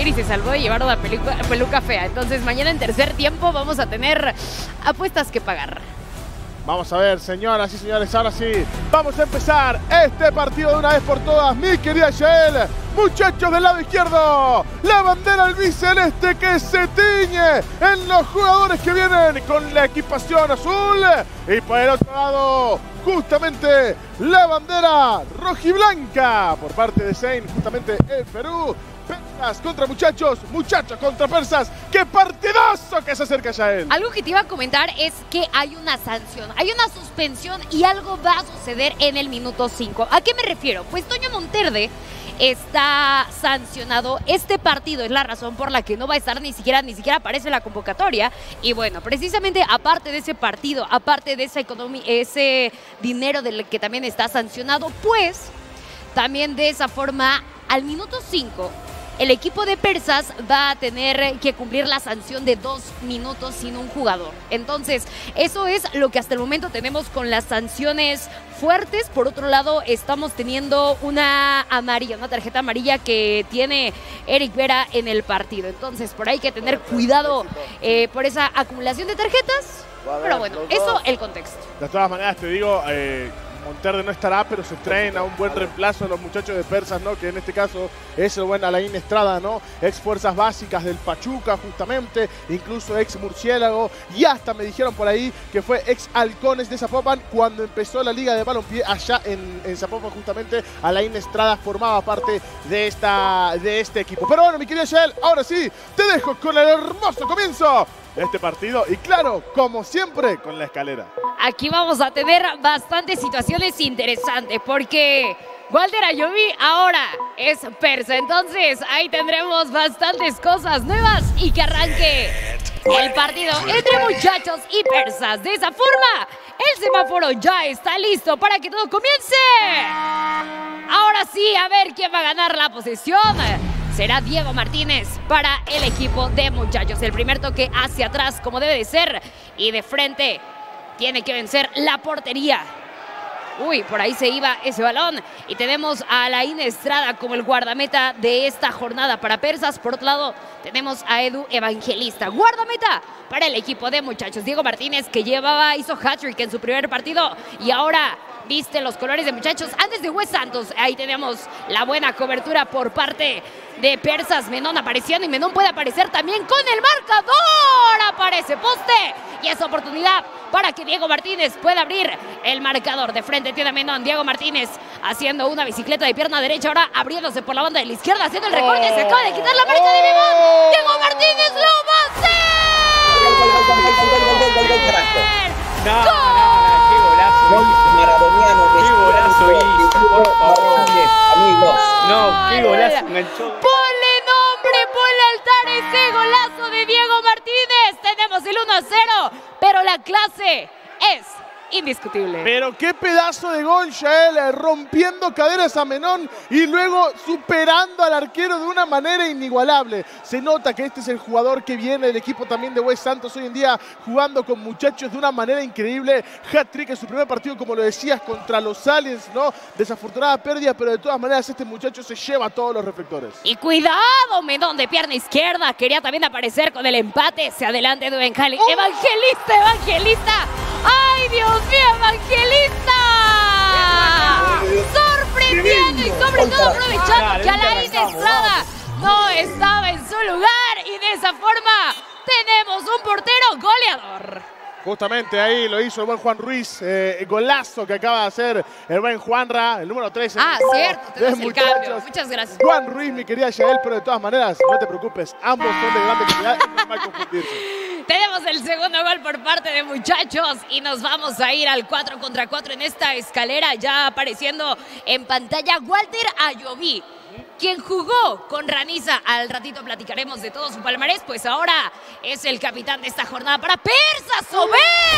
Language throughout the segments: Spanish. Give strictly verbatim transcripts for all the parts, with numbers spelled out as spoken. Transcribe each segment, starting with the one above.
ayer y se salvó de llevar una peluca, peluca fea. Entonces mañana en tercer tiempo vamos a tener apuestas que pagar. Vamos a ver, señoras y señores, ahora sí, vamos a empezar este partido de una vez por todas, mi querida Yael. Muchachos del lado izquierdo, la bandera albiceleste que se tiñe en los jugadores que vienen con la equipación azul. Y por el otro lado, justamente la bandera rojiblanca por parte de Zayn, justamente el Perú. Persas contra muchachos, muchachos contra persas. ¡Qué partidazo que se acerca Yael! Algo que te iba a comentar es que hay una sanción, hay una suspensión y algo va a suceder en el minuto cinco. ¿A qué me refiero? Pues Toño Monterde está sancionado. Este partido es la razón por la que no va a estar ni siquiera, ni siquiera aparece en la convocatoria. Y bueno, precisamente aparte de ese partido, aparte de esa economía, ese dinero del que también está sancionado, pues también de esa forma, al minuto cinco, el equipo de persas va a tener que cumplir la sanción de dos minutos sin un jugador. Entonces, eso es lo que hasta el momento tenemos con las sanciones fuertes. Por otro lado, estamos teniendo una amarilla, una tarjeta amarilla que tiene Eric Vera en el partido. Entonces, por ahí hay que tener cuidado eh, por esa acumulación de tarjetas. Pero bueno, eso el contexto. De todas maneras, te digo... Eh... Monterde no estará, pero se traen a un buen reemplazo de los muchachos de persas, ¿no? Que en este caso es el buen Alain Estrada, ¿no? Ex fuerzas básicas del Pachuca, justamente, incluso ex murciélago, y hasta me dijeron por ahí que fue ex halcones de Zapopan cuando empezó la liga de balompié allá en, en Zapopan, justamente. Alain Estrada formaba parte de, esta, de este equipo. Pero bueno, mi querida Yael, ahora sí, te dejo con el hermoso comienzo de este partido y claro, como siempre, con la escalera. Aquí vamos a tener bastantes situaciones interesantes porque Walter Ayoví ahora es persa. Entonces ahí tendremos bastantes cosas nuevas y que arranque el partido entre muchachos y persas. De esa forma, el semáforo ya está listo para que todo comience. Ahora sí, a ver quién va a ganar la posesión. Será Diego Martínez para el equipo de muchachos. El primer toque hacia atrás como debe de ser y de frente tiene que vencer la portería. Uy, por ahí se iba ese balón. Y tenemos a Alain Estrada como el guardameta de esta jornada para persas. Por otro lado, tenemos a Edu Evangelista, guardameta para el equipo de muchachos. Diego Martínez, que llevaba, hizo hat-trick en su primer partido y ahora viste los colores de muchachos antes de Wes Santos. Ahí tenemos la buena cobertura por parte de persas. Menón apareciendo y Menón puede aparecer también con el marcador. Aparece poste y es oportunidad para que Diego Martínez pueda abrir el marcador. De frente tiene a Menón. Diego Martínez haciendo una bicicleta de pierna derecha, ahora abriéndose por la banda de la izquierda, haciendo el recorte. Se acaba de quitar la marca de Menón. Diego Martínez lo va a hacer. No, no, no, qué golazo. Maradoniano. Qué golazo hizo, por favor. Amigos. No, qué golazo enganchó. Ponle nombre, ponle altar ese golazo de Diego Martínez. Tenemos el uno a cero, pero la clase es indiscutible. Pero qué pedazo de gol, Yael, rompiendo caderas a Menón y luego superando al arquero de una manera inigualable. Se nota que este es el jugador que viene del equipo también de Wes Santos hoy en día, jugando con muchachos de una manera increíble. Hat-trick en su primer partido, como lo decías, contra los Aliens, ¿no? Desafortunada pérdida, pero de todas maneras este muchacho se lleva todos los reflectores. Y cuidado, Menón de pierna izquierda. Quería también aparecer con el empate. Se adelanta Edu Evangelista. ¡Oh! Evangelista, Evangelista. ¡Ay, Dios mío, Evangelista! Sorprendiendo y sobre todo aprovechando que Alain Estrada no estaba en su lugar. Y de esa forma tenemos un portero goleador. Justamente ahí lo hizo el buen Juan Ruiz, eh, golazo que acaba de hacer el buen Juanra, el número tres. Ah, cierto, tenemos el cambio. Muchas gracias. Juan Ruiz, mi querida Yael, pero de todas maneras, no te preocupes, ambos son de grande calidad y no hay mal confundirse. Tenemos el segundo gol por parte de muchachos y nos vamos a ir al cuatro contra cuatro en esta escalera. Ya apareciendo en pantalla Walter Ayoví, quien jugó con Raniza. Al ratito platicaremos de todo su palmarés, pues ahora es el capitán de esta jornada para Persas. ¡Obé!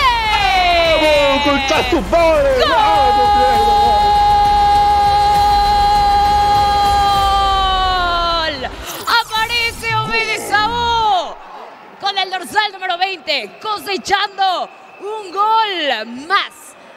¡Gol! Aparece Obé de Sabó con el dorsal número veinte, cosechando un gol más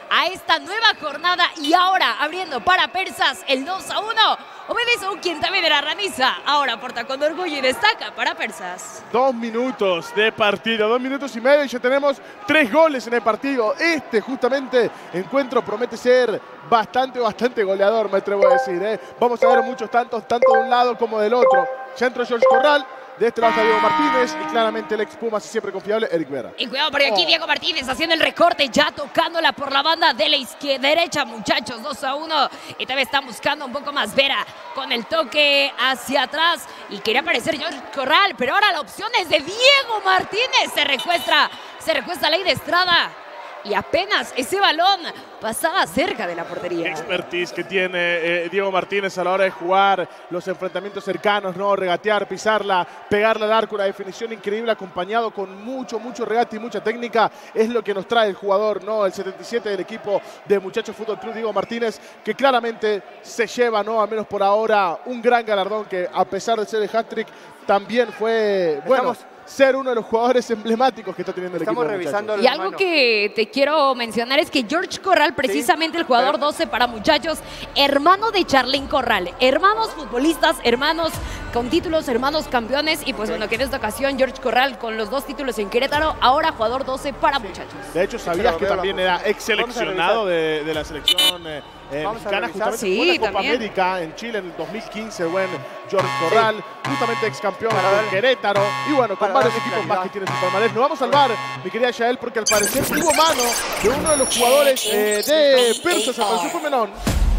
a esta nueva jornada y ahora abriendo para Persas el dos a uno. Obedece un quien también era Raniza. Ahora porta con orgullo y destaca para Persas. Dos minutos de partido, dos minutos y medio y ya tenemos tres goles en el partido. Este justamente encuentro promete ser bastante, bastante goleador, me atrevo a decir. ¿eh? Vamos a ver muchos tantos, tanto de un lado como del otro. Ya entró George Corral. De este lado está Diego Martínez y claramente el ex Pumas y siempre confiable, Eric Vera. Y cuidado porque aquí oh. Diego Martínez haciendo el recorte, ya tocándola por la banda de la izquierda derecha, muchachos, dos a uno. Y también están buscando un poco más Vera con el toque hacia atrás. Y quería aparecer George Corral, pero ahora la opción es de Diego Martínez. Se recuesta, se recuesta Ley de Estrada. Y apenas ese balón pasaba cerca de la portería. Expertise que tiene eh, Diego Martínez a la hora de jugar los enfrentamientos cercanos, ¿no? Regatear, pisarla, pegarle al arco, una definición increíble acompañado con mucho, mucho regate y mucha técnica. Es lo que nos trae el jugador, ¿no? El setenta y siete del equipo de Muchachos Fútbol Club, Diego Martínez, que claramente se lleva, ¿no? Al menos por ahora, un gran galardón que a pesar de ser el hat-trick, también fue, bueno... Estamos... ser uno de los jugadores emblemáticos que está teniendo el Estamos equipo. Revisando y algo manos. que te quiero mencionar es que George Corral, precisamente ¿Sí? el jugador Pero... doce para Muchachos, hermano de Charlín Corral, hermanos futbolistas, hermanos con títulos, hermanos campeones, y pues okay. bueno, que en esta ocasión George Corral con los dos títulos en Querétaro, ahora jugador doce para sí. Muchachos. De hecho, ¿sabías que también era ex seleccionado de, de la selección eh, eh, mexicana? Justamente sí, fue la Copa también. América en Chile en el dos mil quince, buen George Corral, sí. justamente ex campeón con Querétaro, y bueno, con varios equipos más que tiene su palmarés. Nos vamos al bar, mi querida Yael, porque al parecer tuvo mano de uno de los jugadores eh, de Persas, al parecer fue Menón.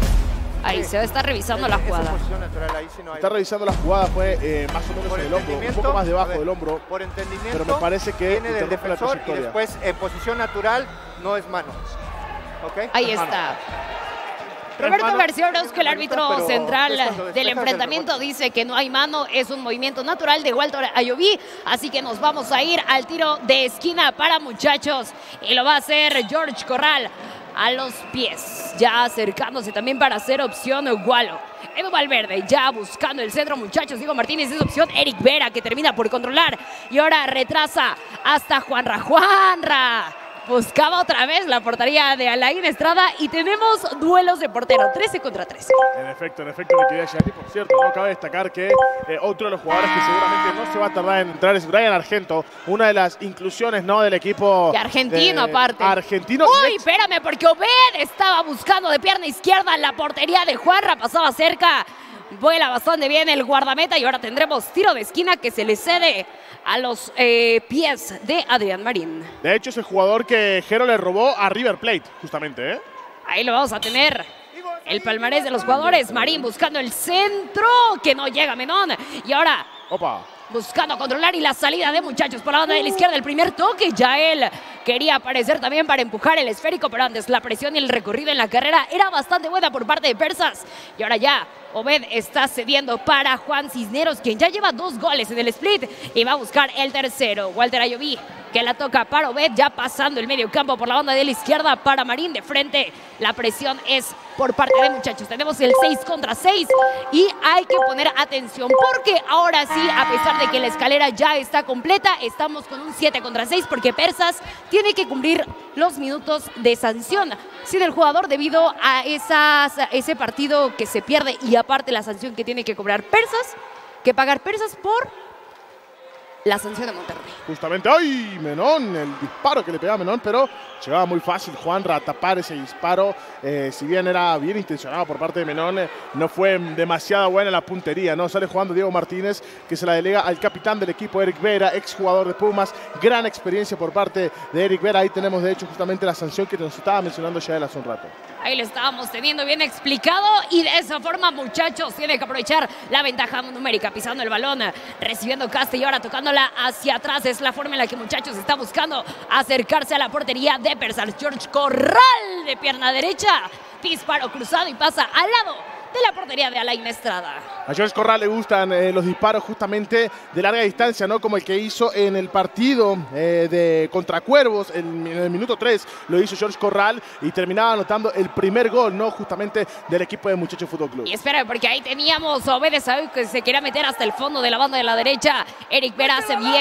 Ahí se está revisando la jugada. Está revisando la jugada, fue eh, más o menos en el hombro, un poco más debajo del hombro. Por entendimiento, pero me parece que viene del defensor y después en posición natural no es mano. ¿Okay? Ahí está. Roberto García Orozco, el árbitro central del enfrentamiento, dice que no hay mano, es un movimiento natural de Walter Ayoví, así que nos vamos a ir al tiro de esquina para Muchachos y lo va a hacer George Corral a los pies, ya acercándose también para hacer opción Gualo. Edu Valverde ya buscando el centro, Muchachos. Diego Martínez es opción, Eric Vera que termina por controlar y ahora retrasa hasta Juanra. Juanra buscaba otra vez la portería de Alain Estrada y tenemos duelos de portero, trece contra trece. En efecto, en efecto, mi querida Yati, por cierto, no cabe destacar que eh, otro de los jugadores que seguramente no se va a tardar en entrar es Brian Argento, una de las inclusiones, ¿no?, del equipo... Y argentino de, aparte. Argentino. Uy, espérame, porque Obed estaba buscando de pierna izquierda la portería de Juanra, pasaba cerca. Vuela bastante bien el guardameta y ahora tendremos tiro de esquina que se le cede a los eh, pies de Adrián Marín. De hecho, es el jugador que Jero le robó a River Plate, justamente. ¿eh? Ahí lo vamos a tener. El palmarés de los jugadores. Marín buscando el centro, que no llega Menón. Y ahora... Opa. Buscando controlar y la salida de Muchachos por la banda de la izquierda. El primer toque, ya él quería aparecer también para empujar el esférico, pero antes la presión y el recorrido en la carrera era bastante buena por parte de Persas. Y ahora ya Obed está cediendo para Juan Cisneros, quien ya lleva dos goles en el split y va a buscar el tercero. Walter Ayoví, que la toca para Obed, ya pasando el medio campo por la banda de la izquierda para Marín. De frente, la presión es por parte de Muchachos. Tenemos el seis contra seis y hay que poner atención porque ahora sí, a pesar de que la escalera ya está completa, estamos con un siete contra seis porque Persas tiene que cumplir los minutos de sanción sin el jugador debido a esas, ese partido que se pierde y aparte la sanción que tiene que cobrar Persas, que pagar Persas por la sanción de Monterrey. Justamente, ¡ay! Menón, el disparo que le pegaba a Menón, pero llegaba muy fácil Juanra a tapar ese disparo. Eh, si bien era bien intencionado por parte de Menón, eh, no fue demasiado buena la puntería, ¿no? Sale jugando Diego Martínez, que se la delega al capitán del equipo, Eric Vera, exjugador de Pumas. Gran experiencia por parte de Eric Vera. Ahí tenemos, de hecho, justamente la sanción que nos estaba mencionando ya él hace un rato. Ahí lo estábamos teniendo bien explicado y de esa forma, Muchachos, tiene que aprovechar la ventaja numérica, pisando el balón, recibiendo Caste y ahora tocándola hacia atrás. Es la forma en la que Muchachos está buscando acercarse a la portería de Persas. George Corral de pierna derecha, disparo cruzado y pasa al lado de la portería de Alain Estrada. A George Corral le gustan eh, los disparos justamente de larga distancia, ¿no? Como el que hizo en el partido eh, de contra Cuervos, en, en el minuto tres lo hizo George Corral y terminaba anotando el primer gol, ¿no? Justamente del equipo de Muchachos Fútbol Club. Y espera, porque ahí teníamos a Obed Saúl que se quería meter hasta el fondo de la banda de la derecha. Eric Vera hace bien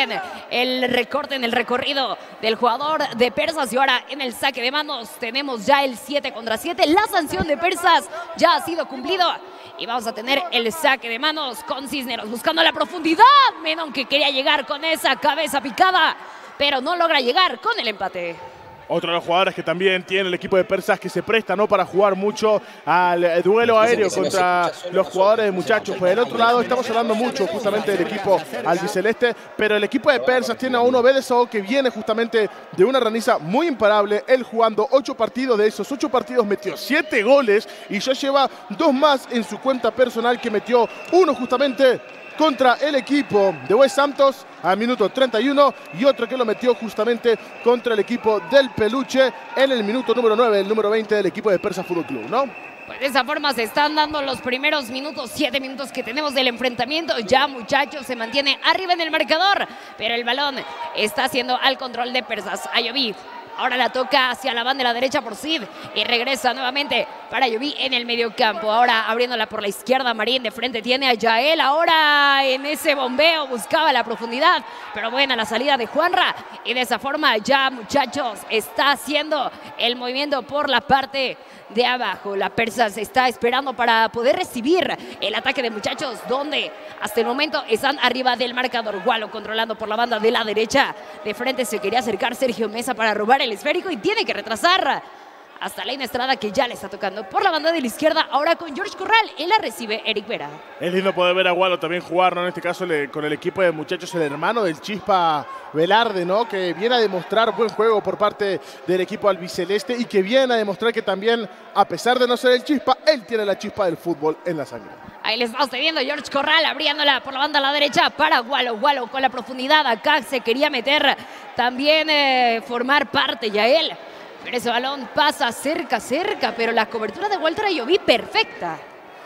el recorte en el recorrido del jugador de Persas. Y ahora en el saque de manos tenemos ya el siete contra siete. La sanción de Persas ya ha sido cumplido. Y vamos a tener el saque de manos con Cisneros buscando la profundidad. Menon que quería llegar con esa cabeza picada, pero no logra llegar con el empate. Otro de los jugadores que también tiene el equipo de Persas que se presta, ¿no?, para jugar mucho al duelo aéreo contra los jugadores de Muchachos. Por el otro lado estamos hablando mucho justamente del equipo albiceleste, pero el equipo de Persas tiene a uno B D S O que viene justamente de una raniza muy imparable. Él jugando ocho partidos, de esos ocho partidos metió siete goles y ya lleva dos más en su cuenta personal, que metió uno justamente contra el equipo de West Santos a minuto treinta y uno y otro que lo metió justamente contra el equipo del Peluche en el minuto número nueve, el número veinte del equipo de Persas Fútbol Club, ¿no? Pues de esa forma se están dando los primeros minutos, siete minutos que tenemos del enfrentamiento. Ya Muchachos se mantiene arriba en el marcador, pero el balón está haciendo al control de Persas. Ayoví ahora la toca hacia la banda de la derecha por Sid y regresa nuevamente para Ayoví en el mediocampo. Ahora abriéndola por la izquierda, Marín de frente tiene a Yael. Ahora en ese bombeo buscaba la profundidad, pero buena la salida de Juanra. Y de esa forma ya Muchachos está haciendo el movimiento por la parte de abajo. La Persas está esperando para poder recibir el ataque de Muchachos, donde hasta el momento están arriba del marcador. Gualo controlando por la banda de la derecha. De frente se quería acercar Sergio Mesa para robar el esférico y tiene que retrasar hasta Alain Estrada, que ya le está tocando por la banda de la izquierda. Ahora con George Corral, él la recibe Eric Vera. Es lindo poder ver a Gualo también jugar, ¿no? En este caso le, con el equipo de Muchachos, el hermano del Chispa Velarde, ¿no?, que viene a demostrar buen juego por parte del equipo albiceleste y que viene a demostrar que también, a pesar de no ser el Chispa, él tiene la chispa del fútbol en la sangre. Ahí le estamos teniendo George Corral abriéndola por la banda a la derecha para Gualo. Gualo con la profundidad. Acá se quería meter también, eh, formar parte ya él. Pero ese balón pasa cerca, cerca, pero la cobertura de Walter Ayoví perfecta.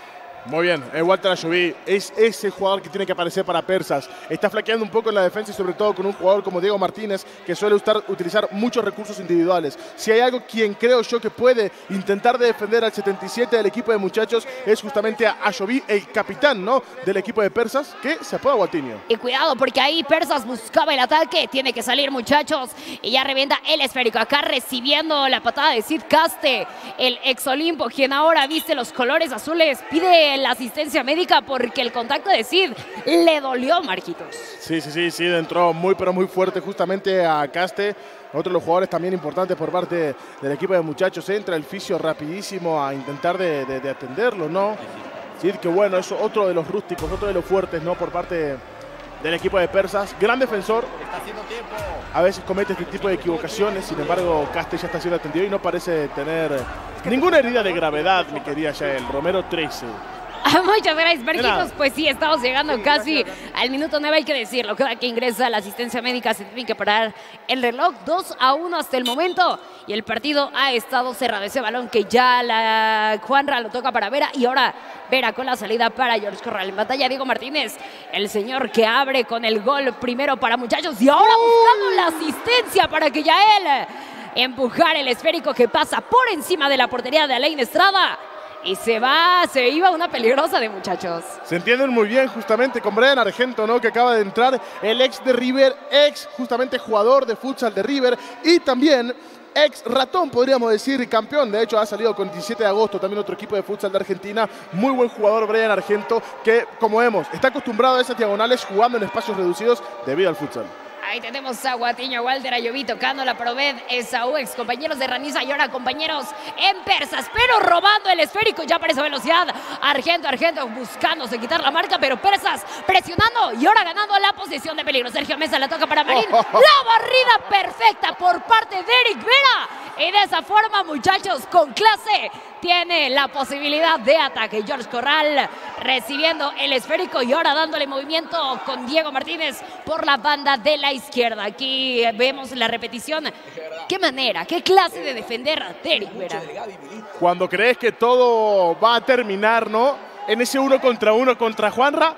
Muy bien, eh, Walter Ayoví es ese jugador que tiene que aparecer para Persas. Está flaqueando un poco en la defensa y sobre todo con un jugador como Diego Martínez, que suele usar, utilizar muchos recursos individuales. Si hay algo quien creo yo que puede intentar de defender al setenta y siete del equipo de Muchachos, es justamente a Ayoví, el capitán, ¿no?, del equipo de Persas, que se apoda Guatiño. Y cuidado porque ahí Persas buscaba el ataque, tiene que salir Muchachos y ya revienta el esférico. Acá recibiendo la patada de Sid Caste, el ex Olimpo, quien ahora viste los colores azules, pide la asistencia médica porque el contacto de Sid le dolió, Marquitos. Sí, sí, sí, Sid entró muy pero muy fuerte justamente a Caste. Otro de los jugadores también importantes por parte del equipo de Muchachos. Entra el fisio rapidísimo a intentar de, de, de atenderlo, ¿no? Sid, que bueno, es otro de los rústicos, otro de los fuertes, ¿no?, por parte del equipo de Persas. Gran defensor. Está haciendo tiempo. A veces comete este tipo de equivocaciones, sin embargo Caste ya está siendo atendido y no parece tener ninguna herida de gravedad, mi querida Yael. Romero trece. Muchas gracias, Marquitos. Pues sí, estamos llegando casi al minuto nueve, hay que decirlo. Cada que ingresa la asistencia médica se tiene que parar el reloj. dos a uno hasta el momento y el partido ha estado cerrado. Ese balón que ya la Juanra lo toca para Vera y ahora Vera con la salida para George Corral. En batalla Diego Martínez, el señor que abre con el gol primero para Muchachos y ahora buscando la asistencia para que ya él empujar el esférico que pasa por encima de la portería de Alain Estrada. Y se va, se iba una peligrosa de Muchachos. Se entienden muy bien justamente con Brian Argento, ¿no?, que acaba de entrar, el ex de River, ex justamente jugador de futsal de River y también ex ratón, podríamos decir, campeón. De hecho, ha salido con diecisiete de agosto también otro equipo de futsal de Argentina. Muy buen jugador Brian Argento, que como vemos, está acostumbrado a esas diagonales jugando en espacios reducidos debido al futsal. Ahí tenemos a Guatiño, Walter Ayoví tocando la Proved, Esaú, ex compañeros de Raniza y ahora compañeros en Persas, pero robando el esférico, ya aparece velocidad. Argento, Argento buscándose quitar la marca, pero Persas presionando y ahora ganando la posición de peligro. Sergio Mesa la toca para Marín, la barrida perfecta por parte de Eric Vera. Y de esa forma, Muchachos, con clase, tiene la posibilidad de ataque. George Corral recibiendo el esférico y ahora dándole movimiento con Diego Martínez por la banda de la izquierda. Aquí vemos la repetición. ¿Qué manera, qué clase de defender de Eric Vera? Cuando crees que todo va a terminar, ¿no?, en ese uno contra uno contra Juanra,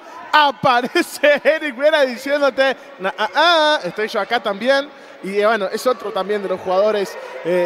aparece Eric Vera diciéndote, ah, ah, estoy yo acá también. Y bueno, es otro también de los jugadores eh,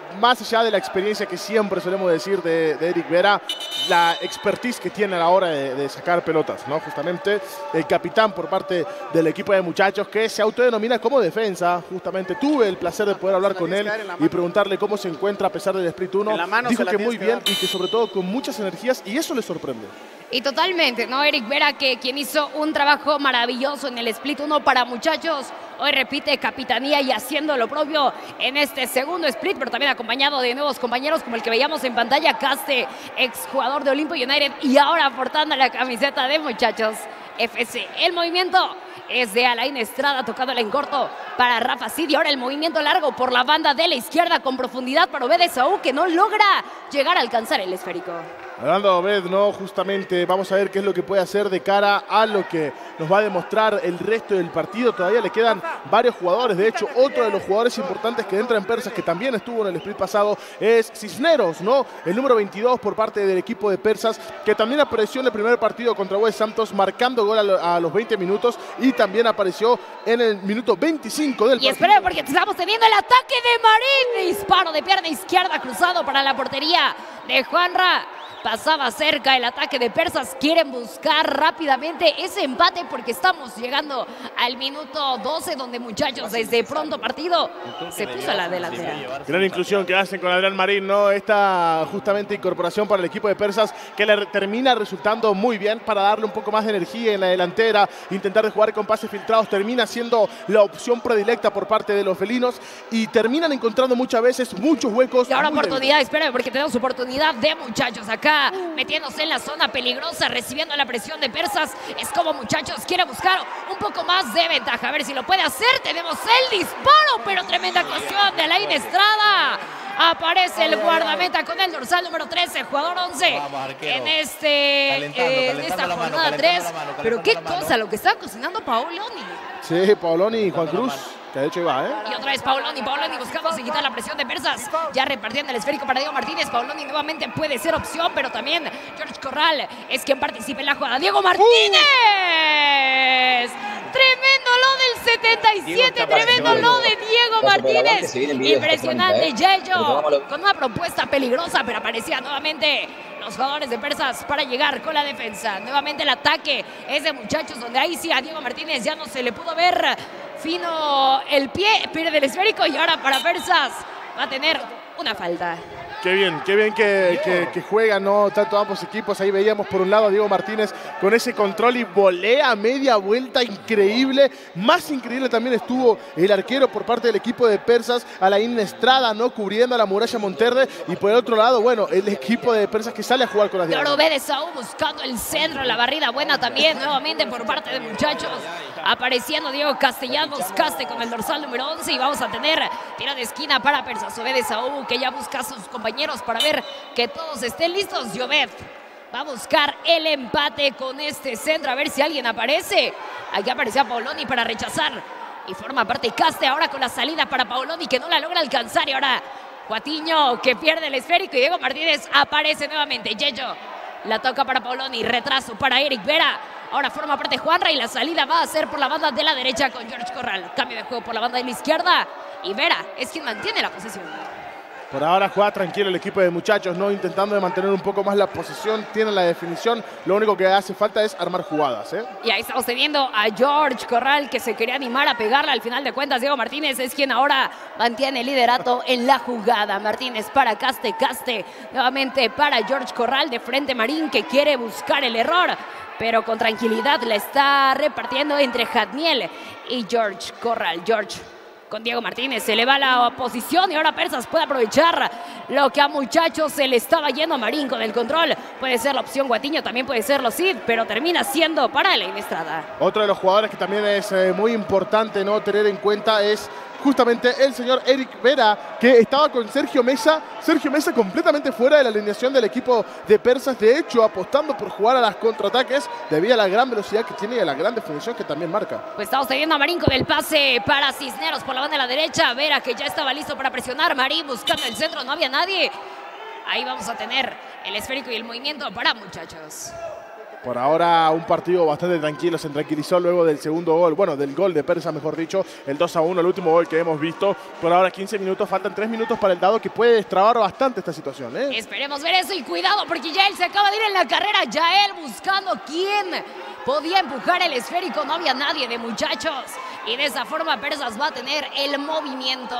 más allá de la experiencia que siempre solemos decir de, de Eric Vera, la expertise que tiene a la hora de, de sacar pelotas, ¿no? Justamente el capitán por parte del equipo de muchachos que se autodenomina como defensa. Justamente tuve el placer de poder hablar con él y preguntarle cómo se encuentra a pesar del split uno. Dijo que muy bien y que sobre todo con muchas energías, y eso le sorprende. Y totalmente, ¿no? Eric Vera, que quien hizo un trabajo maravilloso en el split uno para muchachos, hoy repite capitanía y haciendo lo propio en este segundo split, pero también acompañado de nuevos compañeros como el que veíamos en pantalla, Caste, exjugador de Olimpo United y ahora portando la camiseta de muchachos F C. El movimiento es de Alain Estrada tocándole en corto para Rafa Cid y ahora el movimiento largo por la banda de la izquierda con profundidad para Obed Esaú, que no logra llegar a alcanzar el esférico. Hablando de Obed, ¿no? Justamente vamos a ver qué es lo que puede hacer de cara a lo que nos va a demostrar el resto del partido. Todavía le quedan varios jugadores. De hecho, otro de los jugadores importantes que entra en Persas, que también estuvo en el split pasado, es Cisneros, ¿no? El número veintidós por parte del equipo de Persas, que también apareció en el primer partido contra West Santos, marcando gol a los veinte minutos, y también apareció en el minuto veinticinco del partido. Y espera, porque estamos teniendo el ataque de Marín. Disparo de pierna izquierda cruzado para la portería de Juanra. Pasaba cerca el ataque de Persas. Quieren buscar rápidamente ese empate porque estamos llegando al minuto doce, donde muchachos desde pronto partido se puso a la delantera. Gran inclusión que hacen con Adrián Marín, ¿no? Esta justamente incorporación para el equipo de Persas que le termina resultando muy bien para darle un poco más de energía en la delantera, intentar de jugar con pases filtrados, termina siendo la opción predilecta por parte de los felinos y terminan encontrando muchas veces muchos huecos. Y ahora oportunidad, espera, porque tenemos oportunidad de muchachos acá metiéndose en la zona peligrosa, recibiendo la presión de Persas. Es como muchachos quiere buscar un poco más de ventaja, a ver si lo puede hacer. Tenemos el disparo, pero tremenda actuación de Alain Estrada. Aparece el guardameta con el dorsal número trece, jugador once Vamos, en, este, calentando, eh, calentando en esta mano, jornada tres. Pero qué cosa lo que está cocinando Paoloni. Sí, Paoloni y Juan Cruz, que de hecho iba, ¿eh? Y otra vez Paoloni, Paoloni buscando se quitar la presión de Persas, ya repartiendo el esférico para Diego Martínez. Paoloni nuevamente puede ser opción, pero también George Corral es quien participa en la jugada. ¡Diego Martínez! Uh. Tremendo lo del setenta y siete, tremendo lo de Diego Martínez. Impresionante, Yeyo, con una propuesta peligrosa, pero aparecía nuevamente los jugadores de Persas para llegar con la defensa. Nuevamente el ataque es de muchachos, donde ahí sí a Diego Martínez ya no se le pudo ver fino el pie, pierde el esférico y ahora para Persas va a tener una falta. Qué bien, qué bien que, que, que juegan, ¿no? Tanto ambos equipos. Ahí veíamos por un lado a Diego Martínez con ese control y volea media vuelta increíble. Más increíble también estuvo el arquero por parte del equipo de Persas, Alain Estrada, ¿no? Cubriendo a la muralla Monterde. Y por el otro lado, bueno, el equipo de Persas que sale a jugar con las diagonales. Obed Esaú buscando el centro, la barrida buena también, nuevamente por parte de muchachos. Apareciendo Diego Castellanos, Caste con el dorsal número once. Y vamos a tener tiro de esquina para Persas. Obed Esaú, que ya busca a sus compañeros para ver que todos estén listos. Y Obed va a buscar el empate con este centro, a ver si alguien aparece. Aquí aparecía Paoloni para rechazar y forma parte Caste ahora con la salida para Paoloni, que no la logra alcanzar. Y ahora Guatiño, que pierde el esférico, y Diego Martínez aparece nuevamente. Yeyo la toca para Paoloni, retraso para Eric Vera. Ahora forma parte Juanra y la salida va a ser por la banda de la derecha con George Corral. Cambio de juego por la banda de la izquierda y Vera es quien mantiene la posesión. Por ahora juega tranquilo el equipo de muchachos, ¿no? Intentando de mantener un poco más la posición, tienen la definición. Lo único que hace falta es armar jugadas, ¿eh? Y ahí estamos teniendo a George Corral, que se quería animar a pegarla. Al final de cuentas, Diego Martínez es quien ahora mantiene el liderato en la jugada. Martínez para Caste, Caste nuevamente para George Corral. De frente Marín, que quiere buscar el error, pero con tranquilidad la está repartiendo entre Jadniel y George Corral. George con Diego Martínez, se le va la posición y ahora Persas puede aprovechar lo que a muchachos se le estaba yendo a Marín con el control. Puede ser la opción Guatiño, también puede ser los Cid, pero termina siendo para Alain Estrada. Otro de los jugadores que también es eh, muy importante, ¿no?, tener en cuenta es justamente el señor Eric Vera, que estaba con Sergio Mesa. Sergio Mesa completamente fuera de la alineación del equipo de Persas, de hecho apostando por jugar a las contraataques debido a la gran velocidad que tiene y a la gran definición que también marca. Pues estamos teniendo a Marín con el pase para Cisneros por la banda de la derecha. Vera, que ya estaba listo para presionar. Marín buscando el centro, no había nadie. Ahí vamos a tener el esférico y el movimiento para muchachos. Por ahora un partido bastante tranquilo, se tranquilizó luego del segundo gol, bueno, del gol de Persa, mejor dicho, el dos a uno, el último gol que hemos visto. Por ahora quince minutos, faltan tres minutos para el dado, que puede destrabar bastante esta situación, ¿eh? Esperemos ver eso y cuidado porque Yael se acaba de ir en la carrera. Yael buscando quién podía empujar el esférico, no había nadie de muchachos. Y de esa forma Persas va a tener el movimiento.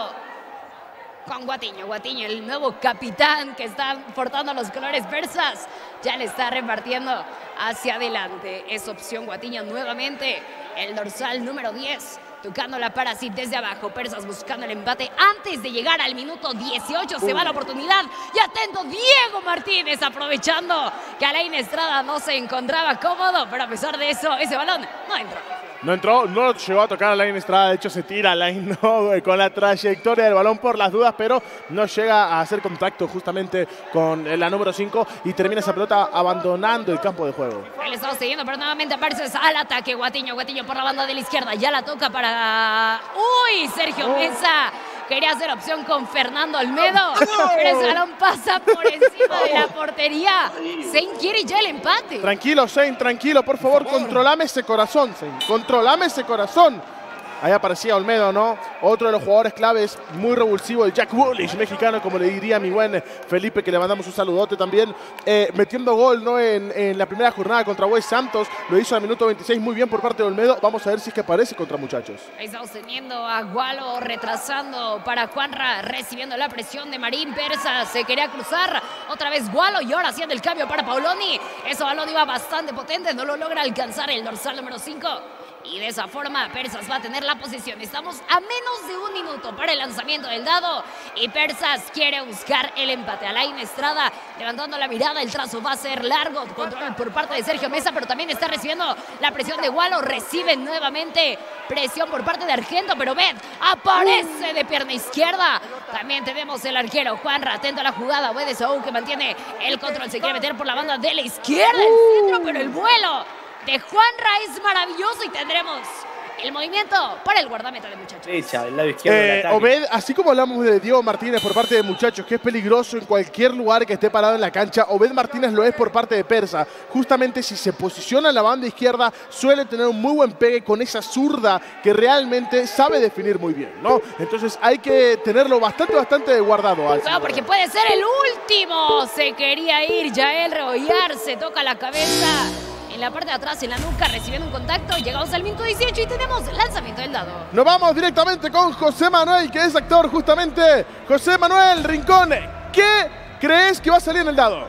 Con Guatiño, Guatiño, el nuevo capitán que está portando los colores persas, ya le está repartiendo hacia adelante. Es opción Guatiño nuevamente, el dorsal número diez, tocándola para sí desde abajo. Persas buscando el empate antes de llegar al minuto dieciocho, se va la oportunidad. Y atento Diego Martínez, aprovechando que Alain Estrada no se encontraba cómodo, pero a pesar de eso, ese balón no entró. No entró, no llegó a tocar a Alain Estrada, de hecho se tira Alain, ¿no? Con la trayectoria del balón por las dudas, pero no llega a hacer contacto justamente con la número cinco y termina esa pelota abandonando el campo de juego. Le estamos siguiendo, pero nuevamente Persas al ataque. Guatiño, Guatiño por la banda de la izquierda, ya la toca para... ¡Uy! Sergio Mesa quería hacer opción con Fernando Olmedo, pero ese balón pasa por encima de la portería. Zane quiere ya el empate. Tranquilo, Zane, tranquilo, por favor, por favor. Controlame ese corazón, Zane. Controlame ese corazón. Ahí aparecía Olmedo, ¿no? Otro de los jugadores claves, muy revulsivo, el Jack Woolwich mexicano, como le diría mi buen Felipe, que le mandamos un saludote también. Eh, metiendo gol, ¿no? En, en la primera jornada contra West Santos, lo hizo al minuto veintiséis, muy bien por parte de Olmedo. Vamos a ver si es que aparece contra muchachos. Ahí estamos teniendo a Gualo retrasando para Juanra, recibiendo la presión de Marín. Persa se quería cruzar, otra vez Gualo y ahora haciendo el cambio para Paoloni. Ese balón iba bastante potente, no lo logra alcanzar el dorsal número cinco. Y de esa forma Persas va a tener la posesión. Estamos a menos de un minuto para el lanzamiento del dado. Y Persas quiere buscar el empate. Alain Estrada levantando la mirada. El trazo va a ser largo. Control por parte de Sergio Mesa, pero también está recibiendo la presión de Gualo. Recibe nuevamente presión por parte de Argento, pero Bed aparece de pierna izquierda. También tenemos el arquero Juanra, atento a la jugada. Bed Saúl que mantiene el control. Se quiere meter por la banda de la izquierda. El centro, pero el vuelo de Juanra es maravilloso y tendremos el movimiento para el guardameta de muchachos. Derecha, el lado izquierdo eh, del ataque. Obed, así como hablamos de Diego Martínez por parte de muchachos, que es peligroso en cualquier lugar que esté parado en la cancha, Obed Martínez lo es por parte de Persa. Justamente si se posiciona en la banda izquierda, suele tener un muy buen pegue con esa zurda que realmente sabe definir muy bien, ¿no? Entonces hay que tenerlo bastante, bastante guardado. Claro, porque puede ser el último. Se quería ir Yael Rebollar, se toca la cabeza en la parte de atrás, en la nuca, recibiendo un contacto. Llegamos al minuto dieciocho y tenemos lanzamiento del dado. Nos vamos directamente con José Manuel, que es actor justamente. José Manuel Rincón, ¿qué crees que va a salir en el dado?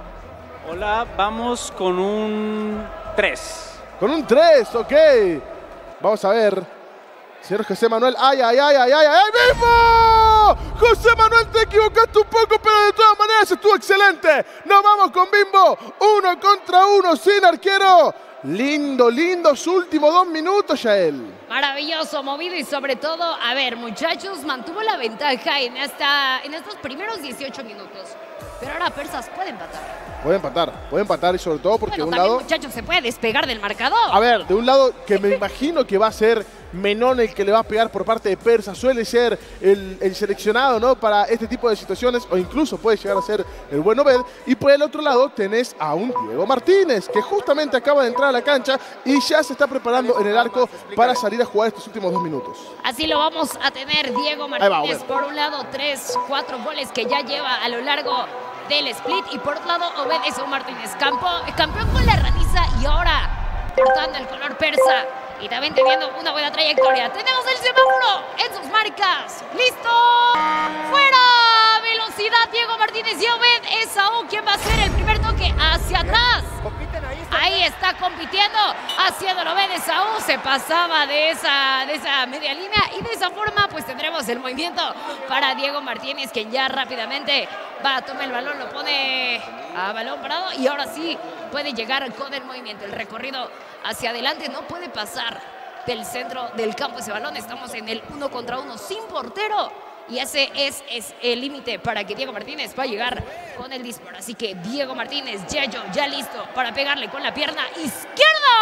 Hola, vamos con un tres. Con un tres, ok. Vamos a ver. Señor José Manuel, ay, ay, ay, ay, ay, ay, Bimbo. José Manuel, te equivocaste un poco, pero de todas maneras estuvo excelente. Nos vamos con Bimbo, uno contra uno, sin arquero. Lindo, lindo, su último dos minutos, Yael. Maravilloso, movido y sobre todo, a ver, muchachos, mantuvo la ventaja en, esta, en estos primeros dieciocho minutos. Pero ahora Persas puede empatar. Puede empatar, puede empatar y sobre todo porque bueno, de un también, lado... muchachos, se puede despegar del marcador. A ver, de un lado que me imagino que va a ser Menón el que le va a pegar por parte de Persa. Suele ser el, el seleccionado, ¿no? Para este tipo de situaciones, o incluso puede llegar a ser el buen Obed. Y por el otro lado tenés a un Diego Martínez, que justamente acaba de entrar a la cancha y ya se está preparando en el arco para salir a jugar estos últimos dos minutos. Así lo vamos a tener. Diego Martínez, va, por un lado, tres, cuatro goles que ya lleva a lo largo del split. Y por otro lado, Obed Esaú Martínez, campo, campeón con la Raniza y ahora portando el color persa. Y también teniendo una buena trayectoria. Tenemos el semáforo en sus marcas. ¡Listo! ¡Fuera! Velocidad, Diego Martínez y Obed Esaú. ¿Quién va a ser el primer toque? Hacia atrás. Ahí está compitiendo, haciéndolo Obed Esaú. Se pasaba de esa, de esa media línea. Y de esa forma, pues tendremos el movimiento para Diego Martínez, quien ya rápidamente va a tomar el balón, lo pone a balón parado. Y ahora sí puede llegar con el movimiento. El recorrido hacia adelante, no puede pasar del centro del campo ese balón. Estamos en el uno contra uno sin portero. Y ese es, es el límite para que Diego Martínez pueda llegar con el disparo. Así que Diego Martínez, Yayo, ya listo para pegarle con la pierna izquierda.